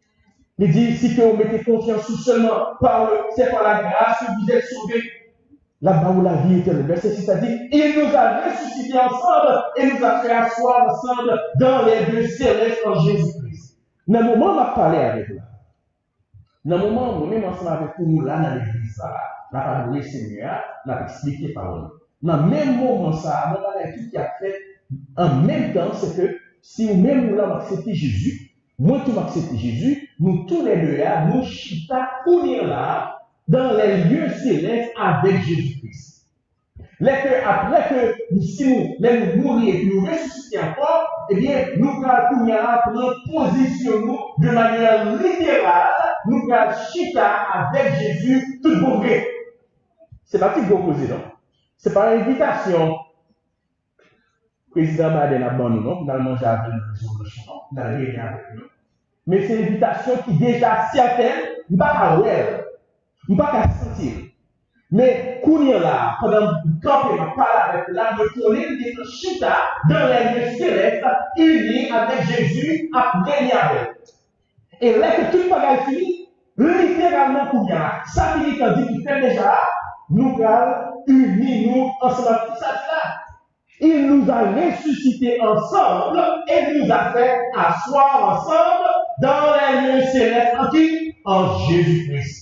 Il dit ici que vous mettez confiance seulement par le, c'est par la grâce que vous êtes sauvés. là-bas où la vie éternelle. Verset six a dit, il nous a ressuscités ensemble et nous a fait asseoir ensemble dans les lieux célestes en Jésus-Christ. Dans le moment où on va parler avec là, dans le moment où on est ensemble avec nous, là, dans l'église, là, on a parlé du Seigneur, on a expliqué par nous. Dans le même moment, ça, on a tout qui a fait en même temps, c'est que si nous-mêmes nous avons accepté Jésus, moi qui m'accepté Jésus, nous tous les deux là, nous chita unir là, dans les lieux célestes avec Jésus-Christ. Après que si nous, nous mourir et nous ressusciter encore, eh bien, nous allons prendre position de manière littérale, nous allons chita avec Jésus tout bon vrai. C'est pas tout opposé, non? C'est pas une invitation. Le président Biden a bon non, nous allons manger avec nous, nous allons réunir avec nous. Mais c'est une invitation qui est déjà certaine, nous ne pas à voir, nous ne pas à sentir. Mais, quand on est là, pendant que on parle avec là, nous tournons des chita dans les lieux célestes, unis avec Jésus, à régner avec. Et là que tout le bagage fini, littéralement, pour bien, ça finit quand dit qu'il fait déjà, nous allons unir nous ensemble. Tout ça, là. Il nous a ressuscités ensemble et nous a fait asseoir ensemble dans les lieux célestes en qui? En Jésus-Christ.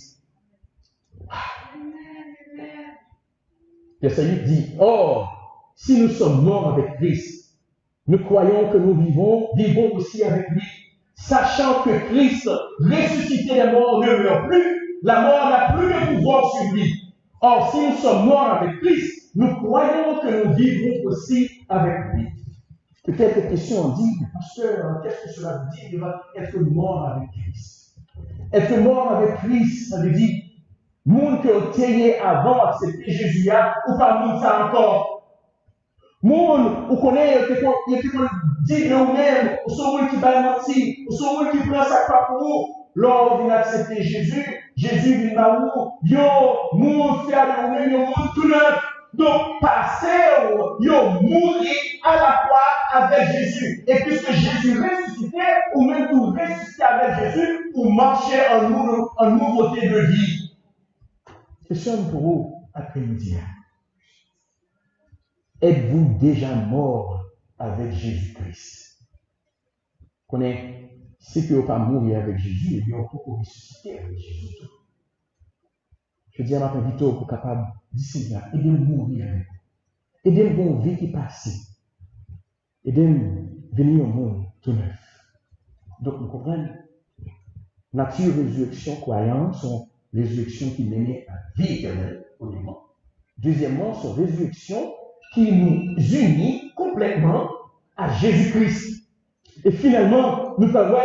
Le Seigneur dit, or, si nous sommes morts avec Christ, nous croyons que nous vivons, vivons aussi avec lui, sachant que Christ, ressuscité des morts, ne meurt plus, la mort n'a plus de pouvoir sur lui. Or, si nous sommes morts avec Christ, nous croyons que nous vivrons aussi avec lui. Peut-être que question on dit, pasteur, qu'est-ce que cela veut dire? Il va être mort avec Christ. Être mort avec Christ, ça veut dire, monde que vous teniez avant accepter Jésus, ou pas monde ça encore. Monde, vous connaissez, vous dites de vous-même, vous savez monde qui va mentir, vous savez monde qui prend sa croix pour vous. Lors vous accepter Jésus, Jésus vient à vous, yo, monde fait de vous-même, yo, monde tout neuf. Donc, passez, yo, mourir à la croix avec Jésus. Et puisque Jésus ressuscité, ou même vous ressusciter avec Jésus, ou marcher en, nou en nouveauté de vie. Question pour vous, après-midi. Êtes-vous déjà mort avec Jésus-Christ? Connaissez, si vous ne pas mourir avec Jésus, et bien on peut ressusciter avec Jésus. Je dis à ma femme Vito pour capable d'ici là, et de mourir avec vous. Et de bon vie qui passe. Et de venir au monde tout neuf. Donc, vous comprenez? Nature, résurrection, croyance sont résurrection qui mène à vie éternelle, premièrement. Deuxièmement, sont résurrection qui nous unit complètement à Jésus-Christ. Et finalement, nous avons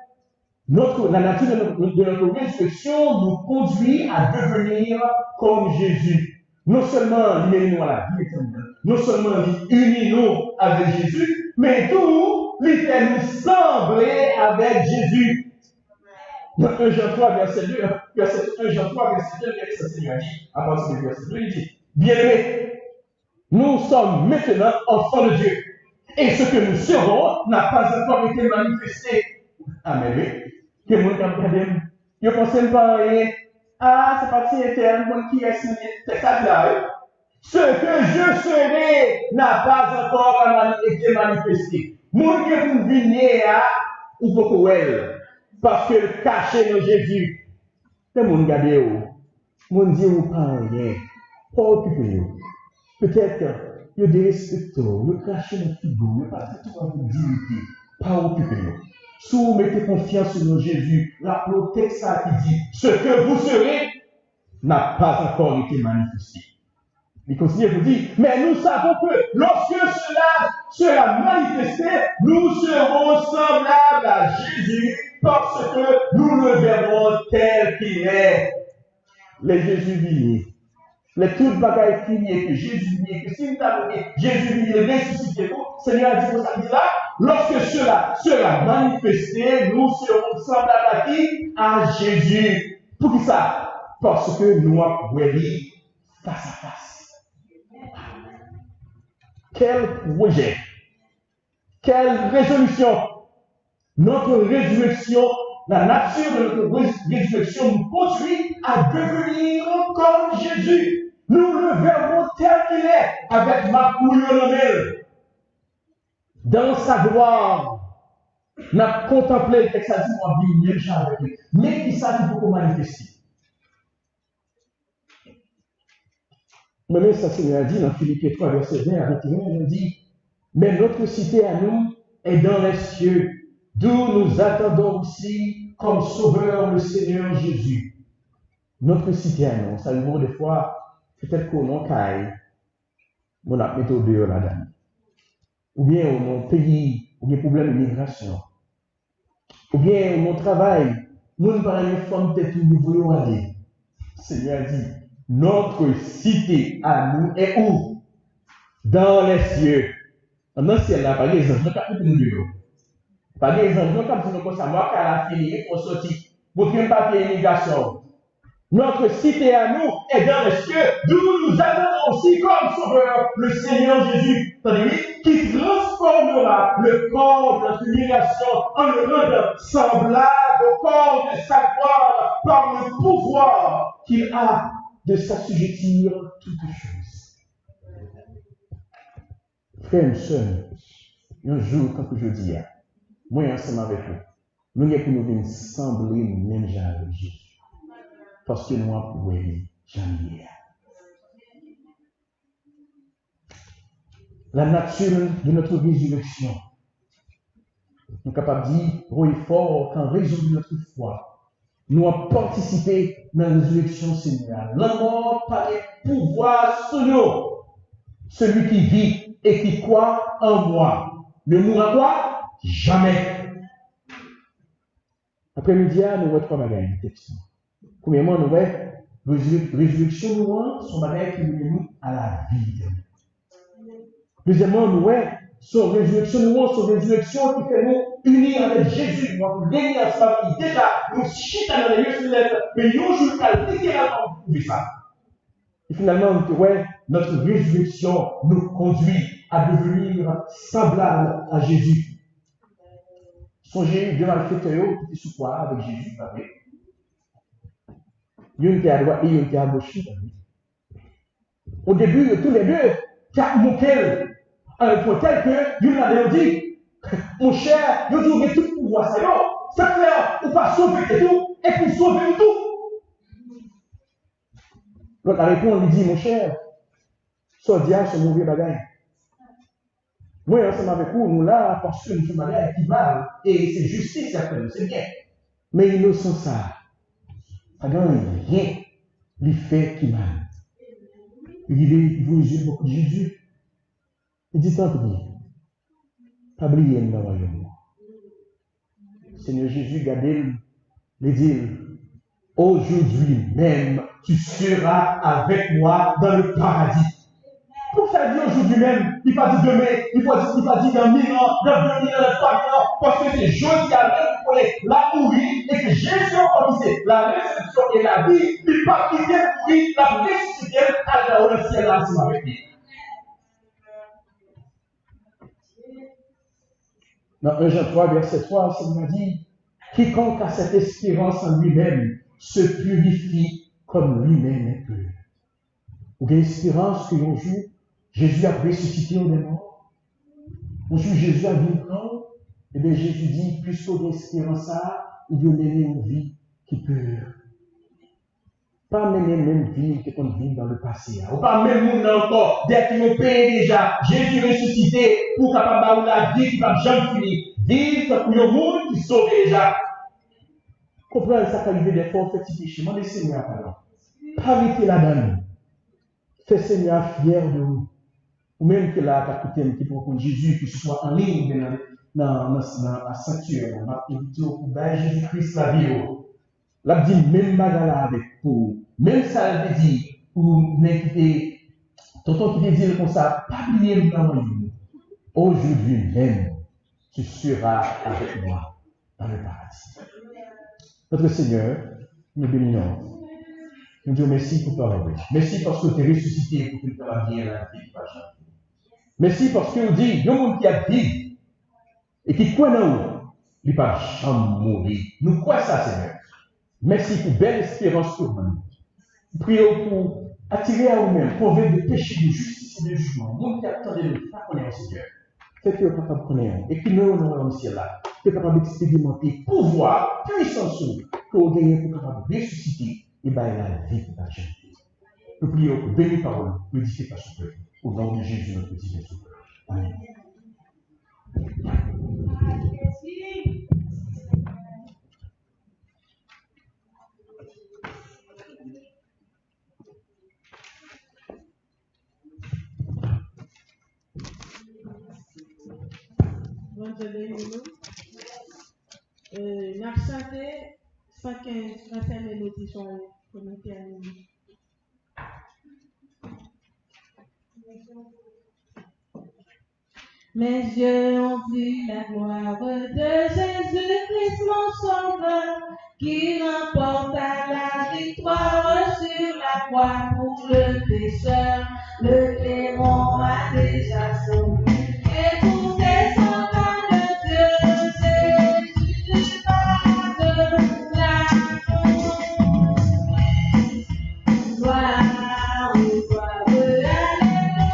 notre, la nature de notre, de notre résurrection nous conduit à devenir comme Jésus. Non seulement il mène nous à la vie éternelle, non seulement il unit nous avec Jésus, mais tout il fait nous sembler avec Jésus. Dans un Jean trois, verset deux, verset un Jean trois, verset deux, le Seigneur dit, à partir du verset deux, il dit, bien-aimés, nous sommes maintenant enfants de Dieu. Et ce que nous serons n'a pas encore été manifesté. Amen. Que mon camarade, je pense pas rien. Ah, c'est pas si éternel, mon qui est signé. C'est ça là. Ce que je serai n'a pas encore été manifesté. Mon que vous venez à ou beaucoup elle. Parce que caché dans Jésus. C'est mon gardé où. Mon Dieu ou pas rien. Pas occupé. Peut-être que il y a des respecteurs, le caché dans le figure, il n'y a pas de tout à vous dignité. Pas occupé. Si vous mettez confiance en Jésus, rappelez le texte qui dit, ce que vous serez n'a pas encore été manifesté. Il continue à vous dire, mais nous savons que lorsque cela sera manifesté, nous serons semblables à Jésus parce que nous le verrons tel qu'il est. Les Jésus vit, les toutes bagailles finies que Jésus vit, que si nous avons dit Jésus vit, il ressuscité, Seigneur a dit pour ça, dit là, lorsque cela sera manifesté, nous serons semblables à qui? À Jésus. Pour qui ça? Parce que nous avons vu face à face. Quel projet, quelle résolution. Notre résurrection, la nature de notre résurrection nous conduit à devenir comme Jésus. Nous le verrons tel qu'il est, avec ma couille dans sa gloire. Nous avons contemplé le texte à dire, on vit même chose avec lui. Mais qui ça qui peut manifester? Mais ça, Seigneur a dit dans Philippiens trois, verset vingt, avec vingt, il dit, mais notre cité à nous est dans les cieux, d'où nous attendons aussi comme sauveur le Seigneur Jésus. Notre cité à nous, ça veut dire des fois, peut-être qu'on a caille, on a mis au dehors là-dedans. Ou bien on a pays, ou bien problème d'immigration. Ou bien on travaille, nous ne parlons pas de tête où nous voulons aller. Le Seigneur a dit, notre cité à nous est où? Dans les cieux. Dans le ciel là, par exemple, nous nous disons. Par exemple, nous avons dit comme ça, moi, car la fille, pour sortir, pour qu'il n'y ait pas d'immigration. Notre cité à nous est dans les cieux, d'où nous allons aussi comme sauveur le Seigneur Jésus, c'est-à-dire qui transformera le corps de notre humiliation en le rendant semblable au corps de sa gloire par le pouvoir qu'il a de s'assujettir toutes choses. Frère et sœur, un jour, quand je dis, moi ensemble avec vous, nous sommes pour nous venir sembler même genre avec Jésus. Parce que nous avons jamais. La nature de notre résurrection. Nous sommes capables de dire, haut et fort, qu'en raison de notre foi, nous avons participé dans la résurrection Seigneur. La mort par les pouvoirs sur nous. Celui qui vit et qui croit en moi ne mourra quoi? Jamais. Après-midi, nous avons trois bagages de texte. Premièrement, nous avons résurrection, nous avons son bagage qui nous à la vie. Deuxièmement, nous avons son résurrection, nous avons son résurrection qui fait nous unir avec Jésus. Nous avons gagné ensemble. Déjà, nous chitons dans les lieux célestes, mais nous jouons littéralement pour ça. Et finalement, nous avons notre résurrection nous conduit à devenir semblables à Jésus. Songez deux malfaiteurs qui étaient sous quoi avec Jésus, pas vrai? Une était à droite et une était à gauche. Au début, tous les deux, quatre moquels, à un point tel que, une avait dit, mon cher, nous avons tout pouvoir, c'est bon, ça fait, ou pas sauver et tout, et puis sauver tout. L'autre a répondu, il dit, mon cher, soldat, c'est mauvais bagage. Moi, ensemble avec vous, nous là, parce que nous sommes bagage qui mal, et c'est justice, certainement, c'est bien. Mais innocent ça. Ça n'a rien lui fait qui mal. Il dit, il vous jure beaucoup de Jésus. Il dit, tant pis, pas oublier le royaume. Seigneur Jésus, gardez-le, il dit, aujourd'hui même, tu seras avec moi dans le paradis. Pour ça dire aujourd'hui même, il va dire demain, il va dire, il va dire dans mille ans, dans deux mille ans, dans trois mille ans, parce que c'est jeudi à même pour la mourir et que Jésus a promis la résurrection et la vie, il ne va pas quitter mourir, la ressuscité à dans le ciel ensemble avec lui. Dans un Jean trois, verset trois, le Seigneur dit, quiconque a cette espérance en lui-même se purifie comme lui-même est pur. Ou bien espérance que l'on joue, Jésus a ressuscité au démon. On joue Jésus a vivre. Et bien Jésus dit, puisqu'on a espérance ça, il veut mener une vie qui pure. Pas mener même vie que qu'on vit dans le passé. Ou pas même monde encore, dès qu'il nous paye déjà, Jésus ressuscité pour capable la vie qui va jamais finir. Vivre pour le monde qui sauve déjà. Comprenez ça qu'arriver des fois, on fait petit péché. Moi, les Seigneur, pardon. Pas arrêter là-dedans. Fais Seigneur fier de nous. Ou même que là, t'as écouté qui pour Jésus, que ce soit en ligne, dans la sanctuaire, dans la vidéo, pour Jésus-Christ la vie. Là, dit même bagala avec pour. Même ça, elle dit, pour m'inquiéter. Tonton qui dit comme ça, pas oublier le temps. Aujourd'hui même, tu seras avec moi dans le paradis. Notre Seigneur, nous bénissons. Nous disons merci pour ta parole. Merci parce que tu es ressuscité pour que tu vas bien la vie. Merci parce que nous dit, le monde qui a vie et qui croit dans nous, il ne va pas jamais mourir. Nous croyons ça, Seigneur. Merci pour belle espérance pour nous. Prions pour Attirez à vous-même, convaincre de péché, de justice et de jugement. Monde qui attendait de ne pas connaître le Seigneur. Faites que vous capable de connaître. Et puis nous, on aura aussi là. Vous êtes capable d'expérimenter pouvoir, puissance que vous gagnez pour capable de ressusciter et bien la vie pour la vie. Nous prions pour bénir parole, pour édifier par son peuple. Au nom de Jésus, notre petit Jésus. Amen. Bonne journée, nous avons chanté cent quinze, trente-cinq mélodies soirée pour nous terminer. Mes yeux ont vu la gloire de Jésus-Christ, mon sauveur, qui remporta la victoire sur la croix pour le pécheur. Le démon a déjà sauvé. Et pour descendre de Dieu, Jésus va de la gloire, gloire, alléluia.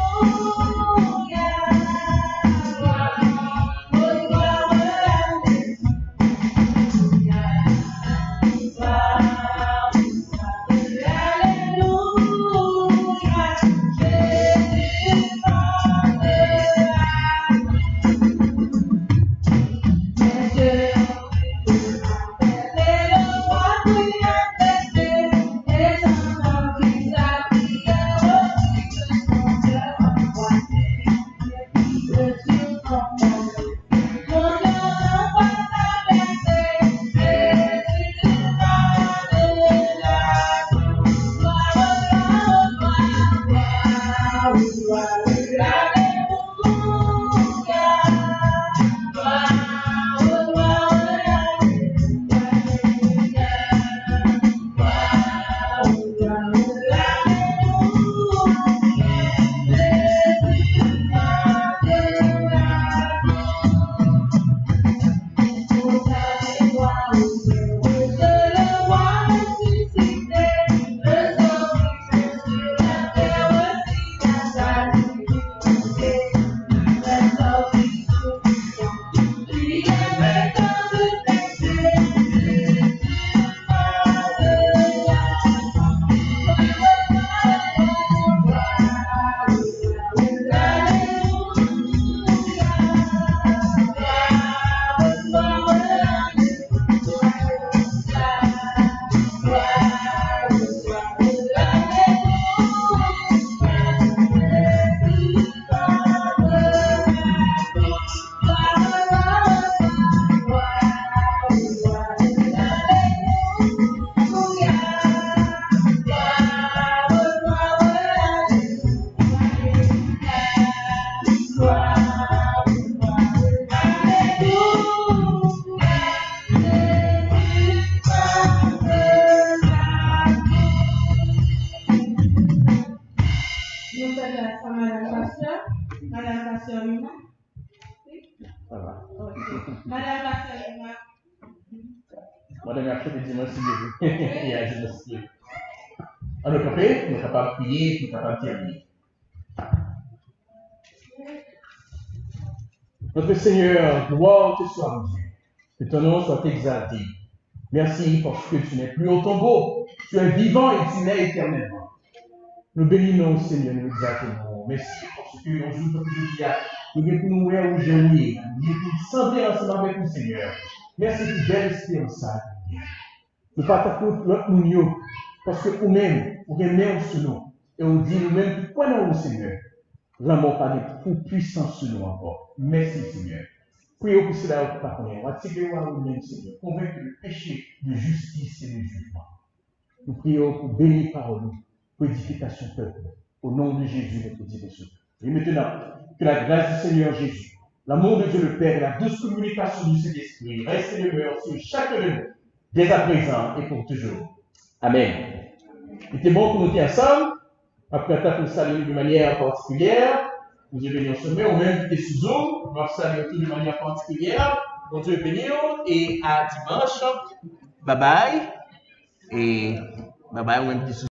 Madame la sœur, Madame a fait des dimanches de et à dimanche. On est capable, on est capable de prier, on est capable de terminer. Notre Seigneur, gloire te soit rendue, que ton nom soit exalté. Merci parce que tu n'es plus au tombeau, tu es vivant et tu l'es éternellement. Nous bénissons, Seigneur, nous exaltons. Merci parce que nous jouons comme je dis, nous venons pour nous voir où j'ai oublié, nous venons pour nous sentir ensemble avec nous, Seigneur. Merci pour belle espérance. Nous partons l'autre nous, parce que nous-mêmes, nous remettons sur nous, et nous disons nous-mêmes, pourquoi nous, Seigneur, vraiment pas de pour puissance sur nous encore. Merci, Seigneur. Prions pour cela, pour pas connaître. Attirez-vous à nous-mêmes, Seigneur. Convaincre le péché de justice et de jugement. Nous prions pour bénir par nous, pour édification peuple. Au nom de Jésus, notre petit Jésus. Et maintenant, que la grâce du Seigneur Jésus, l'amour de Dieu le Père et la douce communication du Saint-Esprit reste et demeure sur chacun de nous, dès à présent et pour toujours. Amen. Il était bon pour nous dire ensemble. Après, on va saluer de manière particulière. Nous allons venir ensemble, ou même des sous eau. On va saluer de manière particulière. Donc, Dieu bénir et à dimanche. Bye bye. Et bye bye, ou même des sous